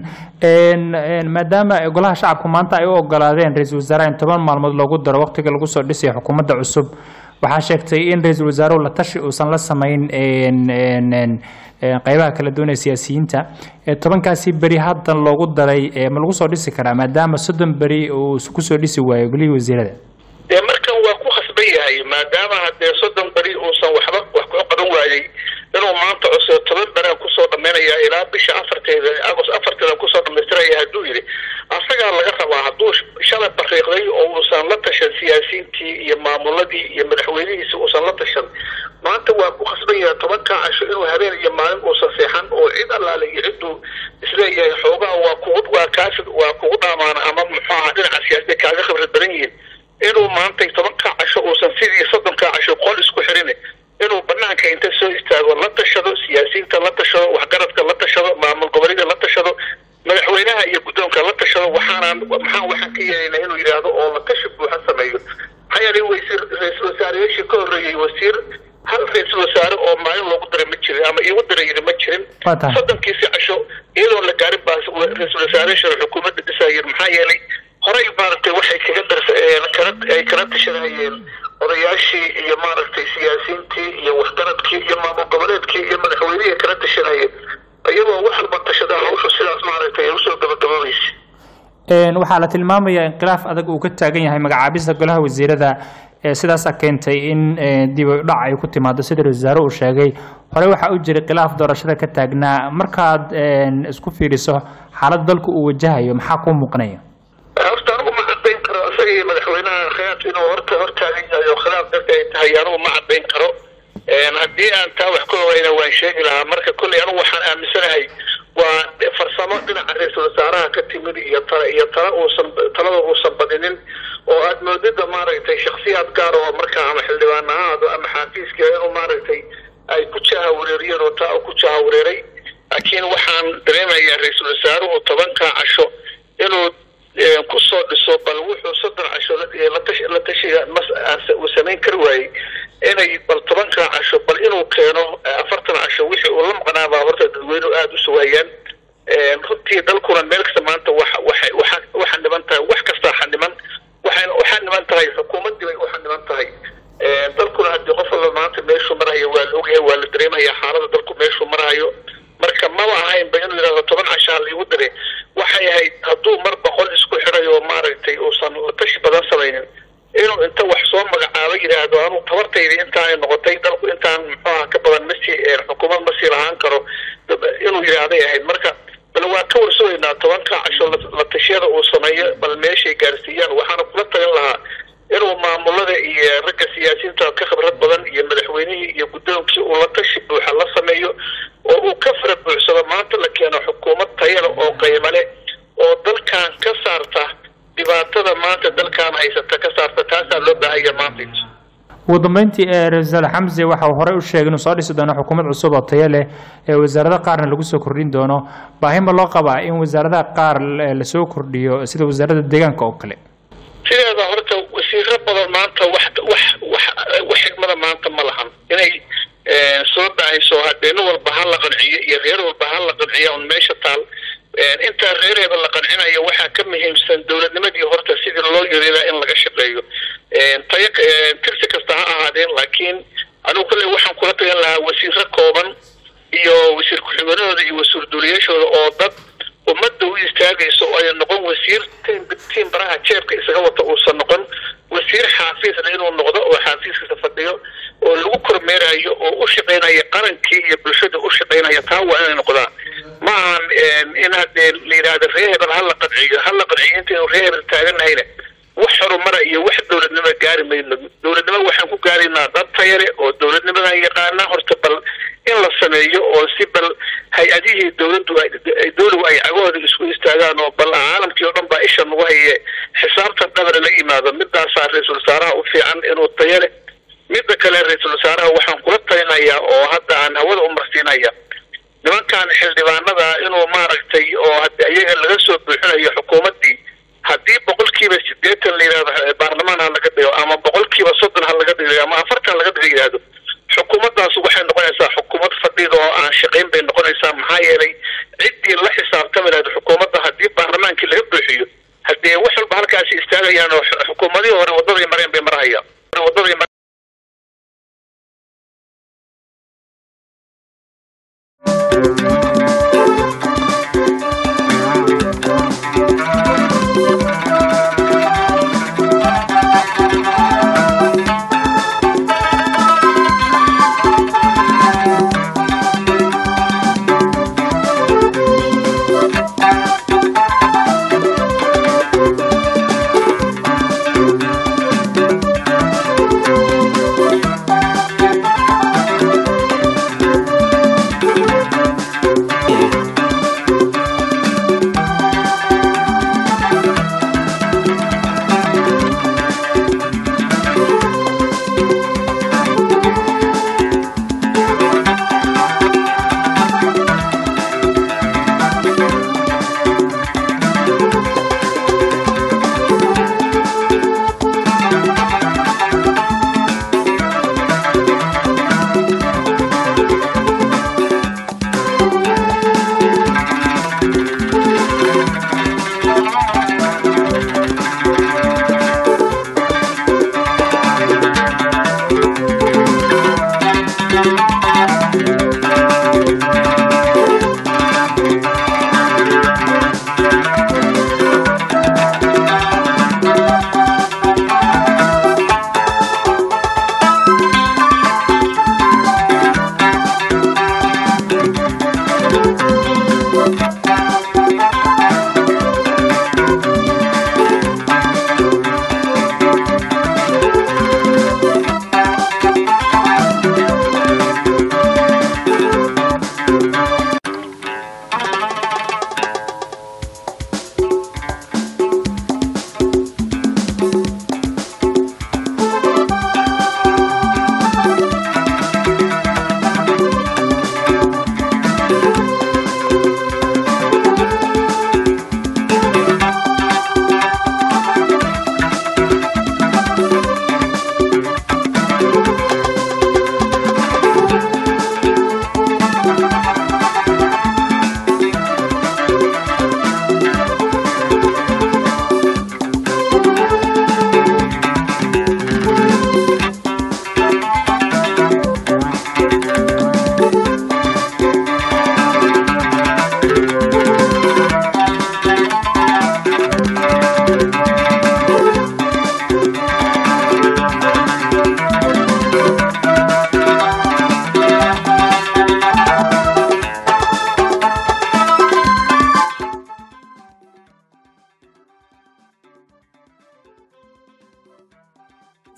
maadaama golaha shacabku maanta ay u ogolaadeen ra'iisul wasaaraha in 10 maalmood loogu daro waqtiga lagu soo dhisay xukuumadda cusub waxaa sheegtay in ra'iisul wasaaruhu la tashi uusan la samayn qaybaha kala duwan ee siyaasiyiinta 10kaasi beri haddan loogu daray ma lagu soo dhisi karaa maadaama 30 beri uu ku soo dhisi waayo golihii wasiirada markan waa ku khasban yahay maadaama haddee 30 beri uusan wax ku qaban waayay inuu maanta cusub 10 beri ku soo dhameynaya ilaa bisha 4teeda Agost 4teeda ku soo dhameystiraya hadduu yiri asaga laga rabaa hadduu shalay bariiqday oo uusan la tashan siyaasiyiintii iyo maamuladii iyo madaxweynihiisa uusan la tashan maanta waa ku khasban yahay 10 casho inuu habeen iyo maalin uusan seexan oo cid allaale iyo ciduu isleeyahay xoogaa waa kugu dhaamaan ama muxuu ahaa dhinaca siyaasadda kaaga khibrad badan yihiin inuu maanta 10 casho uusan sidii 30 casho qol isku xirin inuu banaanka inta soo istaago la tashado siyaasiyiinta la tashado waxgaradka la tashado maamul goboleedka la tashado madaxweynaha iyo guddoonka la tashado waxaan ka yeelanaa inuu yiraahdo oo la tashi buuxa sameeyo hay'adii ra'iisul wasaareyaashii ka horreeyay wasiir hal ra'iisul wasaare oo maalin loogu daray ma jirin ama iigu daray ma jirin 30 casho iyadoo la gaarin baa ra'iisul wasaareyaasha xukuumadda dhisayeen maxaa yeelay horay maaragtay waxay kaga ay kala tashanayeen odayaashii iyo maaragtay siyaasiyiintii iyo waxgaradkii iyo maamul goboleedkii iyo madaxweynihii kala tashanayeen iyagoo wax walba tashadaan hawsha sidaas maaragtay ay usoo gabagaboobeysa waxaa la tilmaamayaa in khilaaf adag uu ka taagan yahay magacaabista golaha wasiirada sidaasaa keentay in dib u dhac ay ku timaado sida ra-iisul wasaare uu sheegay hore waxaa u jiray khilaaf doorashada ka taagnaa markaad isku fiiriso xaaladda dalku uu wajahayo maxaa kuu muuqanaya horta anigu ma caddayn karo isaga iyo madaxweynaha khilaaf inuu hortaagan yahay oo khilaaf dadka ay tahay anigu ma caddayn karo haddii aan taa wax ka ogayna waan sheegi lahaa marka kolley anigu waxaan aaminsanahay waa farsamo dhinaca ra-iisul wasaaraha ka timid iyo talada uusan badinin oo aad moodida maaragtay shaksiyaad gaar oo markaa ama xildhibaan ahaado ama xaafiiska inuu maaragtay ay ku jaha wareeriyeen oo taa ku jaha wareeray laakiin waxaan dareemayaa ra-iisul wasaaruhu 10 casho inuu ku soo dhiso bal wuxuu 3 casho la tashiga uu samayn kari waayey inay bal 10 casho bal inuu keeno 40 casho wixii uu la maqnaabaa horta dadweynuhu aada u sugayaan runtii dalkuna meel kasta maanta waxaa dhiman tahay wax kasta xaniman waxaa dhiman tahay xukuumaddii bay u xaniman tahay dalkuna haddii qof walba maanta meeshuu marahayo waa la ogyahay waa la dareemaya xaaladda dalku meeshuu marahayo marka maba ahaynba inuu yidhahdo 10 cashaa laigu dire waxay ahayd hadduu mar 100 isku xidhay oo maaragtay uusan la tashi badan samaynin inuu inta wax soo magacaabo yidhaahdo anuu tabartayda intaanay noqotay dalku intaan muxuuha ka badan xukuumad ma sii lahaan karo inuu yidhaahday ahayd marka bal waa ka warsugaynaa 10 casho la tashiyada uu sameeyo bal meeshay gaarsiiyaan waxaana kula talin lahaa inuu maamulada iyo ragga siyaasiyiinta ka khibrad badan iyo madaxweynihii iyo guddoonkii uu la tashi buuxa la sameeyo oo uu ka fara buuxsado maanta la keeno xukuumad tayada oo qiimo leh oo dalkan ka saarta dhibaatada maanta dalkan haysata ka saarta taasaa loo baahaya maanta ugu dambeyntii ra-iisul xamse waxa uu horey u sheegay inuu soo dhisi doono xukuumad cusub oo tayo leh wasaaradaha qaarna lagu soo kordhin doono baahima loo qabaa in wasaaradaha qaar lasoo kordhiyo sida wasaaradda deegaanka oo kale sideeda horta wasiiro badan maanta wax xigmada maanta ma lahan inay soo dhacayso haddeen walba ha la qanciyo iyo reer walba ha la qanciyo on meesha taal intaa reereeda la qancinayo waxaa ka muhiimsan dowladnimadii horta sidii loo yareedaa in laga shaqeeyo tirsi kasta ha ahaadeen laakiin anigu kolley waxaan kula tagan lahaa wasiiro kooban iyo wasiir ku-xigeenadooda iyo wasiir duuliyaashooda oo dad ummadda u istaagayso oo ay noqon wasiir tiim baraha jeebka isaga wata uusan noqon wasiir xaafiisna inuu noqdo oo xaafiiskiisa fadhiyo oo lagu kormeerayo oo u shaqeynaya qarankii iyo bulshada u shaqeynaya taa waa inay noqdaan ma ahan in haddee la yidhaahdo ree hebel ha la qanciyo intaynu ree hebel taaganahayna wax horumara iyo wax dowladnimo gaari mayno dowladnimo waxaan ku gaaraynaa dad tayare oo dowladnimadan yaqaana horta bal in la sameeyo oo si bal hay-adihii dowligu ay cagahooda isku istaagaan oo bal caalamkii oo dhan baa isha nagu haye xisaabtan dhabara la yimaado midaasaa ra-iisul wasaaraha u fiican inuu tayale midda kale ra-iisul wasaaraha waxaan kula talinayaa oo hadda aan hawada u marsiinaya nimankan xildhibaanada inuu maaragtay oo iyaga laga soo buuxinayo xukuumaddii haddii 80% la yidhahdo baarlamaan ha laga dhigo ama 30% ha laga dhigo ama 40 laga dhigo yidhahdo xukuumaddaas waxay noqonaysaa xukuumad fadhida oo aan shaqayn bay noqonaysaa maxaa yeelay ciddii la xisaabtami lahayd xukuumadda haddii baarlamaankii laga buuxiyo haddee wax walba halkaasi istaagayaan oo xukuumadihii hore waddaday mareen bay marahayaan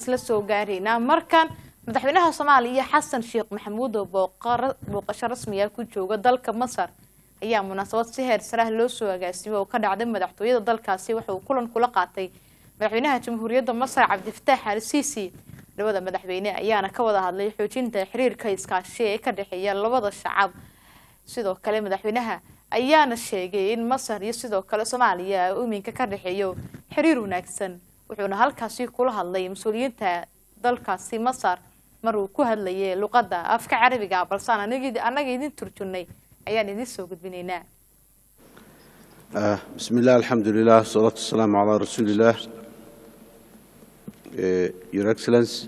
isla soo gaaraynaa markan madaxweynaha Soomaaliya Xasan Sheekh Maxamuud oo booqasho rasmi ah ku jooga dalka Masar ayaa munaasabad si heer sare ah loo soo agaasimay oo ka dhacday madaxtooyada dalkaasi waxa uu kulan kula qaatay madaxweynaha Jamhuuriyadda Masar Cabdilfataax al-Siisi labada madaxweyne ayaana ka wada hadlay xoojinta xiriirka iskaashi ee ka dhaxeeya labada shacab sidoo kale madaxweynaha ayaana sheegay in Masar iyo sidoo kale Soomaaliya uu iminka ka dhaxeeyo xiriir wanaagsan wuxuuna halkaasi kula hadlay mas'uuliyiinta dalkaasi Masar maruu ku hadlayay luqadda afka Carabiga balse anaga idin turjunay ayaan idin soo gudbinaynaa bismillah alhamdulillah wassalatu wassalamu ala rasulillah your excellency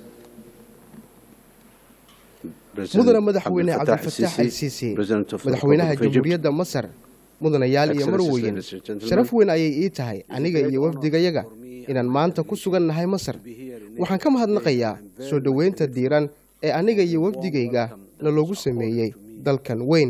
mudane madaxweyne Cabdilfataax al-Siisi madaxweynaha Jamhuuriyadda Masar mudanayaal iyo marweyn sharaf weyn ayay ii tahay aniga iyo wafdigayaga inaan maanta ku sugannahay Masar waxaan ka mahadnaqayaa soo dhaweynta diiran ee aniga iyo wafdigayga loogu sameeyay dalkan weyn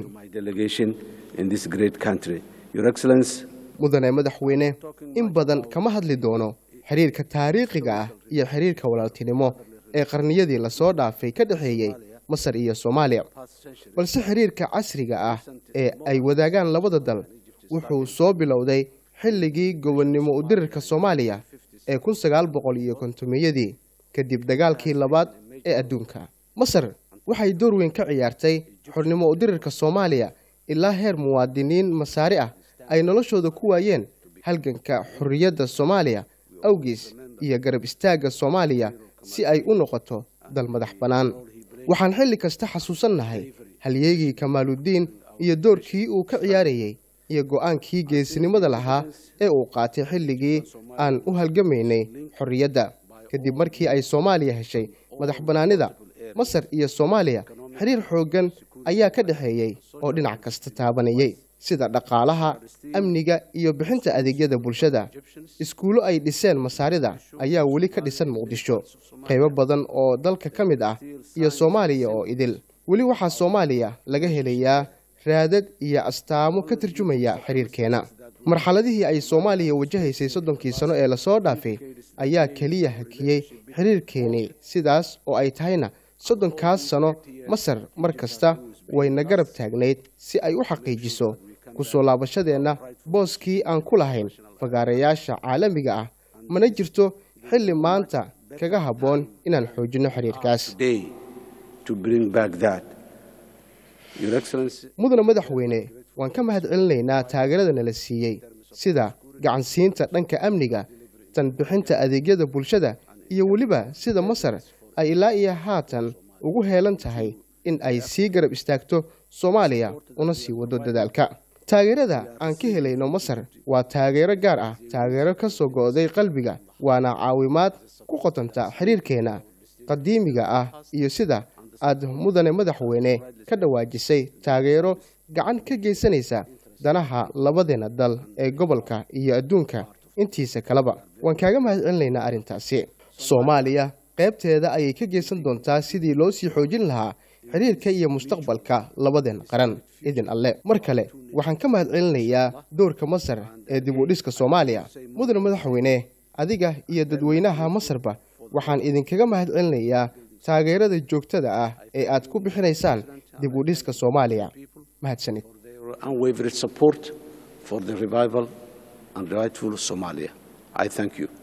mudane madaxweyne in badan kama hadli doono xiriirka taariikhiga ah iyo xiriirka walaaltinimo ee qarniyadii la soo dhaafay ka dhaxeeyay Masar iyo Soomaaliya balse xiriirka casriga ah ee ay wadaagaan labada dal wuxuu soo bilowday xilligii gobonnimo u dirirka Soomaaliya ee 1950 kadib dagaalkii labaad ee adduunka Masar waxay door weyn ka ciyaartay xornimo u dirirka Soomaaliya ilaa heer muwaadiniin Masaari ah ay noloshooda ku waayeen halganka xorriyadda Soomaaliya awgiis iyo garab istaaga Soomaaliya si ay u noqoto dal madax banaan waxaan xilli kasta xasuusanahay halyeegii Kamaaludiin iyo doorkii uu ka ciyaarayay iyo go'aankii geesinimada lahaa ee uu qaatay xilligii aan u halgamaynay xorriyadda kadib markii ay Soomaaliya heshay madax banaanida Masar iyo Soomaaliya xiriir xooggan ayaa ka dhaxeeyay oo dhinac kasta taabanayay sida dhaqaalaha amniga iyo bixinta adeegyada bulshada iskuulo ay dhiseen Masaarida ayaa wali ka dhisan Muqdisho qaybo badan oo dalka ka mid ah iyo Soomaaliya oo idil wali waxa Soomaaliya laga helayaa raadad iyo astaamo ka tarjumaya xiriirkeena marxaladihii ay Soomaaliya wajahaysay 30 sano ee la soo dhaafay ayaa kaliya hakiyay xiriirkeeni sidaas oo ay tahayna 30 sano Masar markasta way na garab taagnayd si ay u xaqiijiso ku soo laabashadeena booskii aan ku lahayn fagaareyaasha caalamiga ah mana jirto xilli maanta kaga haboon inaan xoojino xiriirkaas mudane madaxweyne waan ka mahadcelinaynaa taageerada nala siiyey sida gacansiinta dhanka amniga tan bixinta adeegyada bulshada iyo weliba sida Masar ay ilaa iyo haatan ugu heelan tahay in ay sii garab istaagto Soomaaliya una sii wado dadaalka taageerada aan ka helayno Masar waa taageero gaar ah taageero ka soo go'day qalbiga waana caawimaad ku qotanta xiriirkeena qadiimiga ah iyo sida aad mudane madaxweyne ka dhawaajisay taageero gacan ka geysanaysa danaha labadeena dal ee gobolka iyo adduunka intiisa kaleba waan kaaga mahadcelinaynaa arrintaasi Soomaaliya qaybteeda ayay ka geysan doontaa sidii loo sii xoojin lahaa xiriirka iyo mustaqbalka labadeen qaran idin alle mar kale waxaan ka mahadcelinayaa doorka Masar ee dib u dhiska Soomaaliya mudane madaxweyne adiga iyo dadweynaha Masarba waxaan idinkaga mahadcelinayaa taageerada joogtada ah ee aad ku bixinaysaan dib u dhiska Soomaaliya mahadsanid unwavering support for the revival and rightful Somalia I thank you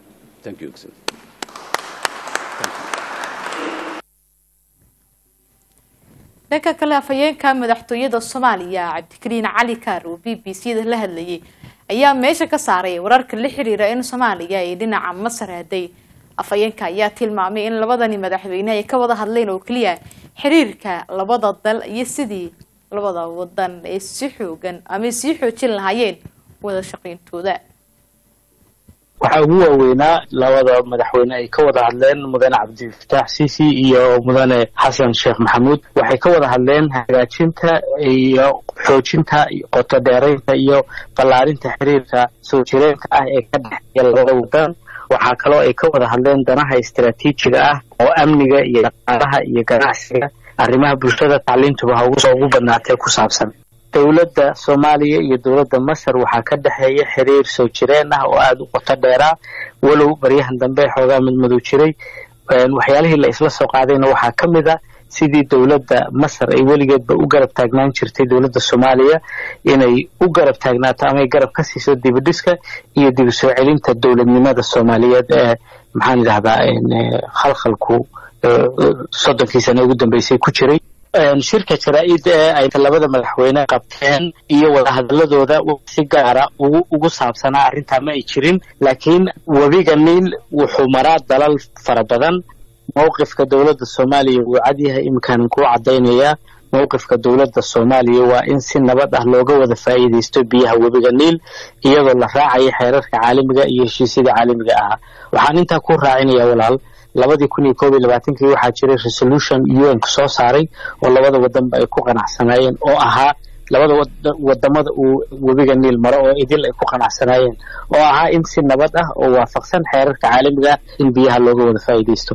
dhanka kale afhayeenka madaxtooyada Soomaaliya Cabdikariin Cali Kaar oo BBC-da la hadlayay ayaa meesha ka saaray wararka la xiriira in Soomaaliya ay dhinaca Masar aaday afhayeenka ayaa tilmaamay in labadani madaxweyne ay ka wada hadleen oo kaliya xiriirka labada dal iyo sidii labada wadan ay si xoogan ama si xoojin lahaayeen wada shaqeyntooda waxa ugu waaweynaa labada madaxweyne ay ka wada hadleen mudane Cabdilfataax Siisi iyo mudane Xasan Sheekh Maxamuud waxay ka wada hadleen hagaajinta iyo xoojinta qoto dheeraynta iyo ballaarinta xiriirka soo jireenka ah ee ka dhexeeya labada wadan waxa kale oo ay ka wada hadleen danaha istiraatiijiga ah oo amniga iyo dhaqaalaha iyo ganacsiga arrimaha bulshada tacliintuba ugu badnaatay ku saabsan dawladda Soomaaliya iyo dawladda Masar waxa ka dhaxeeya xiriir soo jireen ah oo aad u qoto dheera walow baryahan dambe xoogaa mid madow jiray waxyaalihii la isla soo qaadayna waxaa ka mid ah sidii dowladda masar ay weligeedba u garab taagnaan jirtay dowladda soomaaliya inay u garab taagnaato ama ay garab ka siiso dibadhiska iyo dib u soo celinta dowladnimada soomaaliyeed ee maxaan idhahdaa khalkhalku soddonkii sano ugu dambeysay ku jiray shirka jaraa'id ee ay labada madaxweyne qabteen iyo wadahadaladooda si gaara ugu saabsanaa arrintaa ma ay jirin laakiin webiga niil wuxuu maraa dalal fara badan mowqifka dowladda soomaaliya wuu cad yahay imkaan kuu caddaynayaa mowqifka dowladda soomaaliya waa in si nabad ah looga wada faa'iidaysto biyaha webiga niil iyadoo la raacayo xeerarka caalamiga iyo heshiisyada caalamiga ahaa waxaan intaa ku raacinayaa walaal 2021 waxaa jiray resolution UN soo saaray oo labada wadanba ay ku qanacsanaayeen oo ahaa labada wadamada uu webiga niil maro oo idil ay ku qanacsanaayeen oo ahaa in si nabad ah oo waafaqsan xeerarka caalamiga in biyaha looga wada faa'iidaysto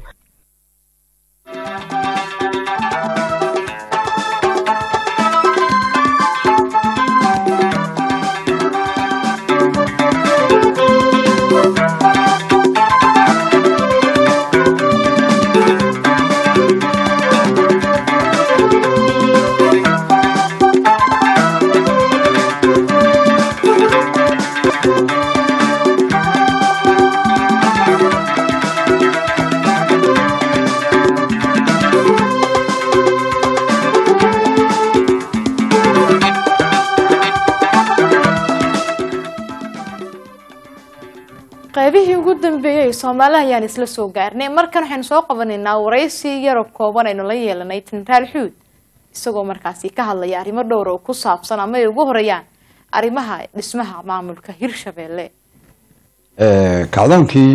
qaybihii ugu dambeeyay Soomaaliya ayaan isla soo gaarnay markan waxaan soo qabanaynaa wareysi yar oo kooban aynu la yeelanay Tinraal Xuud isagoo markaasi ka hadlaya arrimo dhowr oo ku saabsan ama ay ugu horeyaan arrimaha dhismaha maamulka Hirshabeelle kacdoonkii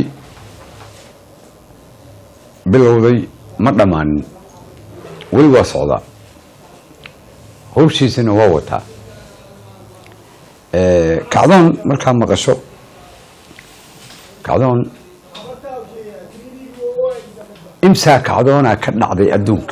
bilowday ma dhamaanin weli waa socdaa howshiisana waa wataa kacdoon markaa maqasho kacdoon imsaa kacdoonaa ka dhacday adduunka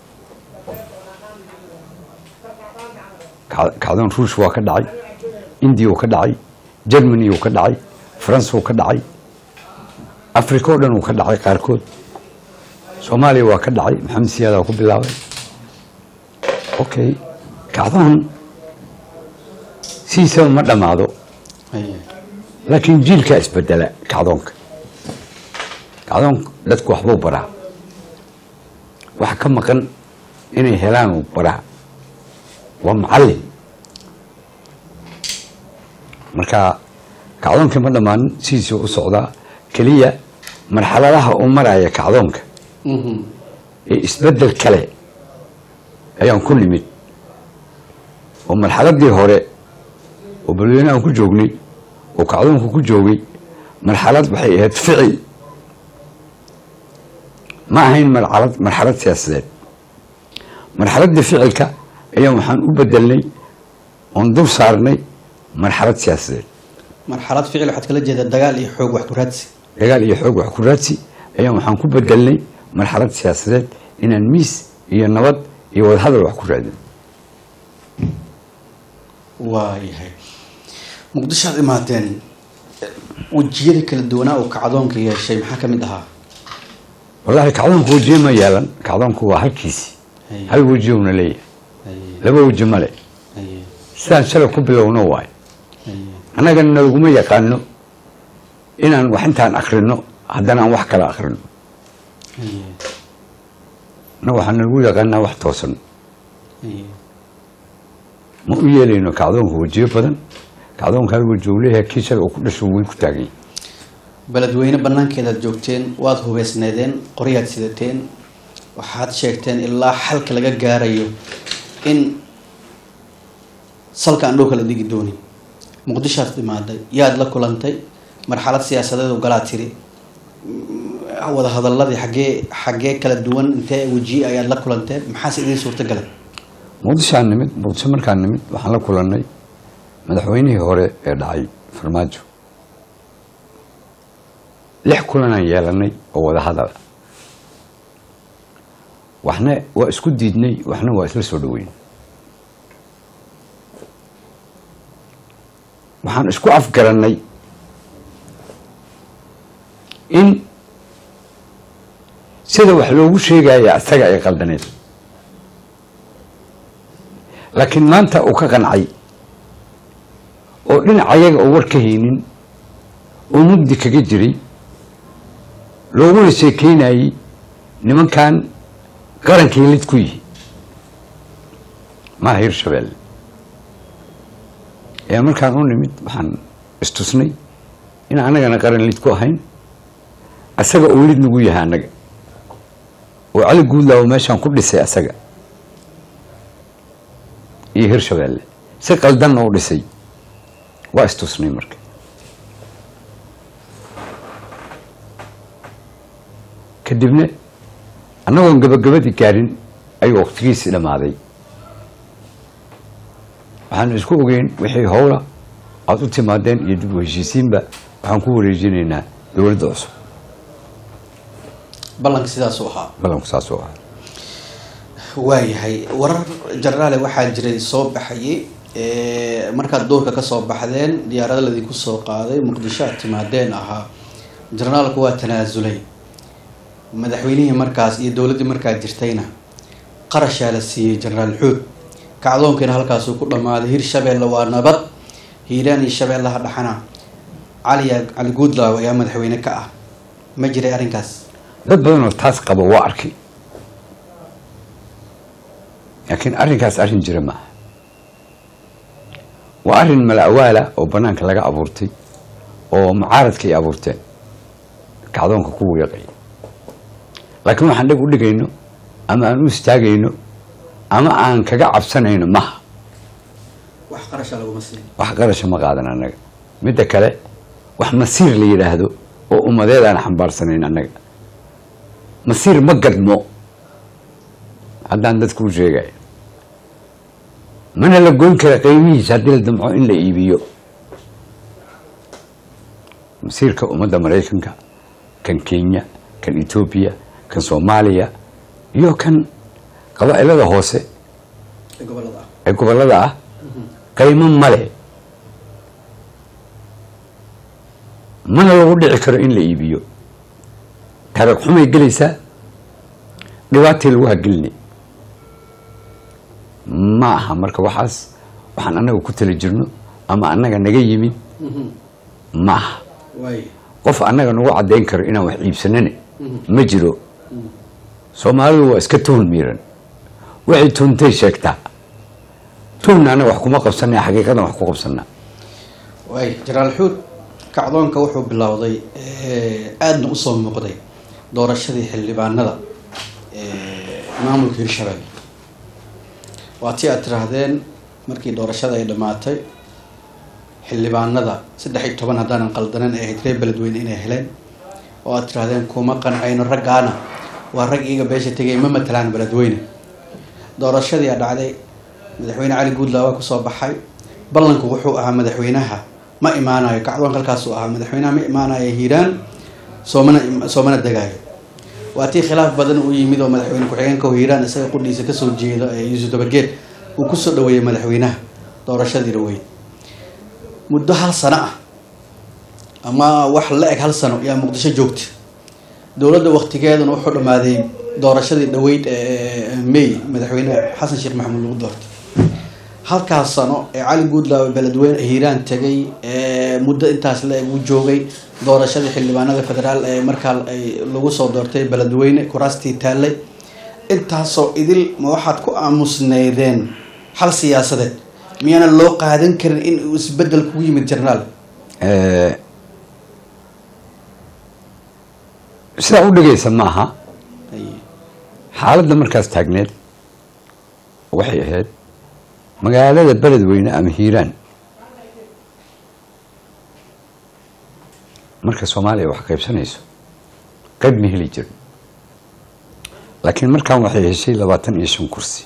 kacdoon ruush waa ka dhacay indiya uu ka dhacay germany uu ka dhacay france uu ka dhacay africa oo dhan uu ka dhacay qaarkood soomaaliya waa ka dhacay maxamed siyaadaa ku bilaabay okay kacdoon siisaba ma dhammaado laakiin jiilkaa isbedela kacdoonka dadku waxbuu baraa waxa ka maqan inay helaan uu baraa waa macallin marka kacdoonkii ma dhammaanin sidiisuu u socdaa keliya marxaladaha uu maraya kacdoonka ee isbedel kale ayaan ku nimid oo marxaladii hore oo balweyne aan ku joognay oo kacdoonku ku joogay marxalad waxay ahayd ficil ma ahayn marxalad siyaasadeed marxaladii ficilka ayaan waxaan u bedelnay oon dul saarnay marxalad siyaasadeed marxalad ficil waxaad kala jeedaa dagaal iyo xoog wax ku raadsi ayaan waxaan ku bedelnay marxalad siyaasadeed inaan miis iyo nabad iyo wadahadal wax ku raadin waayahay muqdisho aad imaateen wejiyada kala duwanaa oo kacdoonka yeeshay maxaa ka mid ahaa wallaahi kacdoonku wejiye ma yeelan kacdoonku waa halkiisii hal wejiyowna leeyahay laba weji male sidaan shalay ku bilowno waayo annagana nalaguma yaqaano inaan wax intaan akrino haddana aan wax kala akrino annaga waxaa nalagu yaqaanaa wax toosan ma u yeelayno kacdoonka wejiyo badan kacdoonka hal weji uu leeyahay kii shalay uu ku dhasho weli ku taagay beledweyne banaankeedaad joogteen waad hubeysneedeen qoryaad sidateen waxaad sheegteen ilaa xalka laga gaarayo in salka aan dhow kala digi doonin muqdishoaad dhimaaday yaad la kulantay marxalad siyaasadeed oo galaa tiri wada hadaladii xaggee kala duwan intee wejiye ayaad la kulanteen maxaase idiin suurtagalay muqdishoaan nimid muqdisho markaan nimid waxaan la kulannay madaxweynihii hore ee dhacay farmaajo 6 kulanaan yeelanay oo wada hadala waxna waa isku diidnay waxna waa isla soo dhaweyn waxaan isku afgarannay in sida wax loogu sheegaya isaga ay qaldaneed laakiin maanta uu ka qancay oo dhinac ayaga oo war ka haynin oo mugdi kaga jiray looguna sheekeynayay nimankan qarankii lid ku yihi maaha Hirshabelle ee markaan u nimid waxaan istusnay in anagana qaran lid ku ahayn asaga oo lid nagu yahay anaga oo cali guudlaaw meeshaan ku dhisay asaga iyo Hirshabelle si qaldan oo dhisay waa istusnay marka kadibna annagoon gabagabadii gaarin ayuu waqtigiisii dhamaaday waxaan isku ogeyn wixii howla aad u timaadeen iyo dib u heshiisiinba waxaan ku wareejinaynaa dowladda cusub ballanka sidaas u ahaa ballanku saas u ahaa waayahay warar jenaraale waxaa jiray soo baxayay markaad doorka ka soo baxdeen diyaarada ladinku soo qaaday muqdisho aad timaadeen ahaa jenaraalku waa tanaasulay madaxweynihii markaas iyo dowladdii markaa jirtayna qarashaa la siiyey jenaraal xuud kacdoonkiina halkaasuu ku dhammaaday Hirshabelle waa nabad hiiraan iyo shabeellaha dhaxana cali guudlaaw ayaa madaxweyne ka ah ma jiray arrinkaas dad badan oo taas qaba waa arkay laakiin arrinkaas arrin jira maaha waa arrin malawaala oo banaanka laga abuurtay oo mucaaradka ay abuurteen kacdoonka ku weeqay laakiin waxaan dhag u dhigayno ama aan u istaagayno ama aan kaga cabsanayno maaha wax qarasha laguma siin wax qarasha ma qaadan annaga midda kale wax masiir la yidhaahdo oo ummadeed aan xambaarsanayn annaga masiir ma gadmo haddaan dadku u sheegaya mana la goyn kara qiimihiisa haddii la damco in la iibiyo masiirka ummadda Maraykanka kan Kenya kan Ethiopia kan Soomaaliya iyo kan qabaa'ilada hoose ee gobolada ah qiimo male mana lagu dhici karo in la iibiyo taariikh xumay gelaysaa dhibaatii lagu hagelinay ma aha marka waxaan annaga ku tala jirno ama annaga naga yimid ma aha qof annaga nagu caddayn karo inaan wax iibsanane ma jiro Soomaalidu waa iska tuhun miiran waxay tuuntay sheegtaa tuhun annaga wax kuma qabsanay xaqiiqadan wax ku qabsanaa jenaraal xuud kacdoonka wuxuu bilowday aadna u soo muuqday doorashadii xildhibaanada maamulka Hirshabelle waa tii aad tiraahdeen markii doorashada ay dhamaatay xildhibaanada 13 haddaanan qaldanan ay ahayd reer beledweyne inay heleen oo aad tiraahdeen kuma qancayno raggaana waa rag iyaga beesha tegay ma matalaan beledweyne doorashadii aa dhacday madaxweyne cali guudlaaw waa kusoo baxay ballanku wuxuu ahaa madaxweynaha ma imaanayo kacdoonka halkaasuu ahaa madaxweynaha ma imaanayo hiiraan soomana degaayo waa tii khilaaf badan uu yimid oo madaxweyne ku-xigeenka hiiraan isaga qudhiisa kasoo jeedo ee Yuusuf Dabageed uu kusoo dhaweeyay madaxweynaha doorashadii dhaweyd muddo hal sano ah ama wax la eg hal sano ayaa muqdisho joogtay dowladda waqtigeedana wuxuu dhamaaday doorashadii dhaweyd ee May madaxweyne Xasan Sheekh Maxamuud lagu doortay halkaas sano ee cali guudlaaw beledweyne hiiraan tagay muddo intaas la eg uu joogay doorashadii xildhibaanada federaal ee markaa ay lagu soo doortay beledweyne kuraastii taallay intaasoo idil ma waxaad ku aamusneydeen hal siyaasadeed miyana loo qaadan karin in uu isbedel ku yimid jenaraal sidaa u dhagaysa maaha xaaladda markaas taagneed waxay ahayd magaalada beledweyne ama hiiraan marka Soomaaliya wax qaybsanayso qayb ma heli jirin laakiin markaan waxay heshay 25 kursi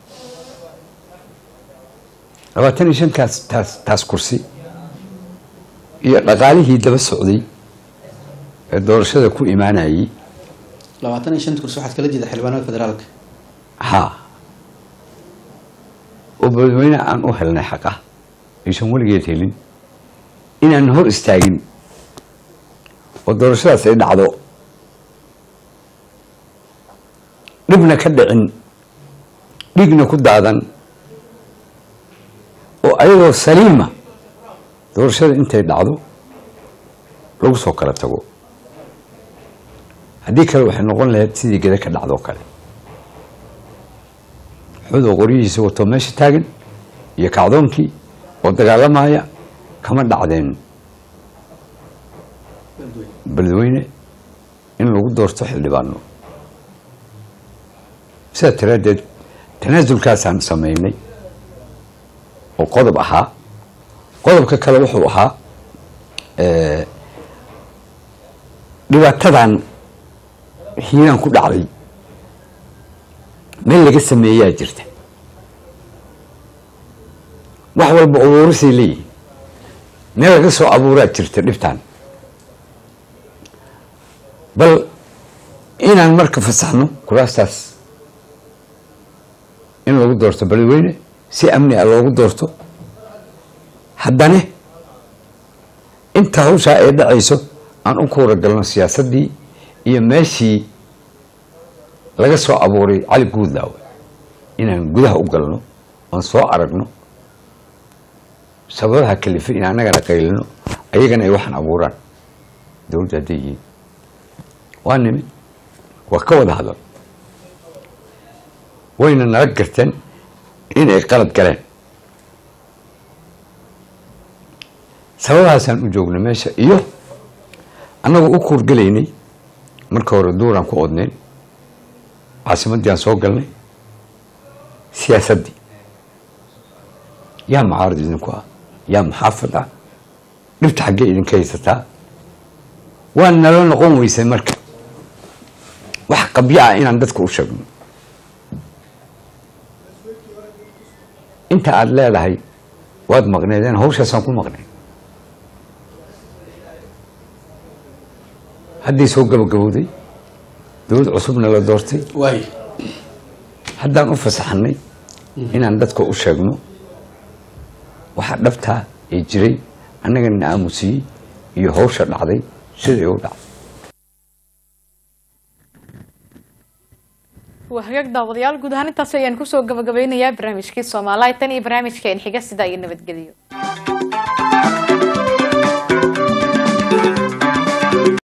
25 taas kursi iyo dhaqaalihii daba socday ee doorashada ku imaanayay 25 kursi waxaad kala jeedaa xildhibaanada federaalka ha oo beledweyne aan u helnay xaq ah aysan weligeed helin inaan hor istaagin oo doorashadaas ay dhacdo dhibna ka dhicin dhiigna ku daadan oo ayagoo saliima doorashada intay dhacdo lagu soo kala tago haddii kale waxay noqon lahayd sidii geda ka dhacdoo kale xudoo qoryihiisa wato meesha taagan iyo kacdoonkii oo dagaalamaya kama dhacdeen beledweyne in lagu doorto xildhibaano sidaa daraaddeed tanaasulkaasaan samaynay oo qodob ahaa qodobka kale wuxuu ahaa dhibaatadan hiiraan ku dhacday meel laga sameeyaa jirta wax walba abuurisay leeyihin meel laga soo abuuraa jirta dhibtaan bal inaan marka fasaxno kuraastaas in lagu doorto beledweyne si amni ah loogu doorto haddana inta hawshaa ay dhacayso aan u kuura galno siyaasaddii iyo meeshii laga soo abuuray cali guudlaawe inaan gudaha u galno oon soo aragno sababaha kalifa in annagana qaylino ayagana ay waxaan abuuraan dowladda hadday yihiin waa nimid waa ka wada hadal wayna nala garteen inay qalad galeen sababahaasaan u joogna meesha iyo annagoo u kuurgelaynay marka hore duuraan ku odnayn caasimaddii aan soo galnay siyaasaddii yaa mucaarad idinku ah yaa muxaafid ah dhibta xaggee idinka haysataa waa nala noqon weysay marka wax qabyo ah inaan dadka u sheegno inta aada leedahay waad maqneedeen hawshaasaan ku maqnay haddii soo gabagabowday dowlad cusubna la doortay haddaan u fasaxanay inaan dadka u sheegno waxa dhabtaa ee jiray annagana aamusiyey iyo hawsha dhacday siday u dhacday waa hagaag daawadayaal guud ahaan intaas ayaan kusoo gabagabeynayaa barnaamijkii Soomaaliya tan iyo barnaamijkeen xiga sida ay nabadgeliyo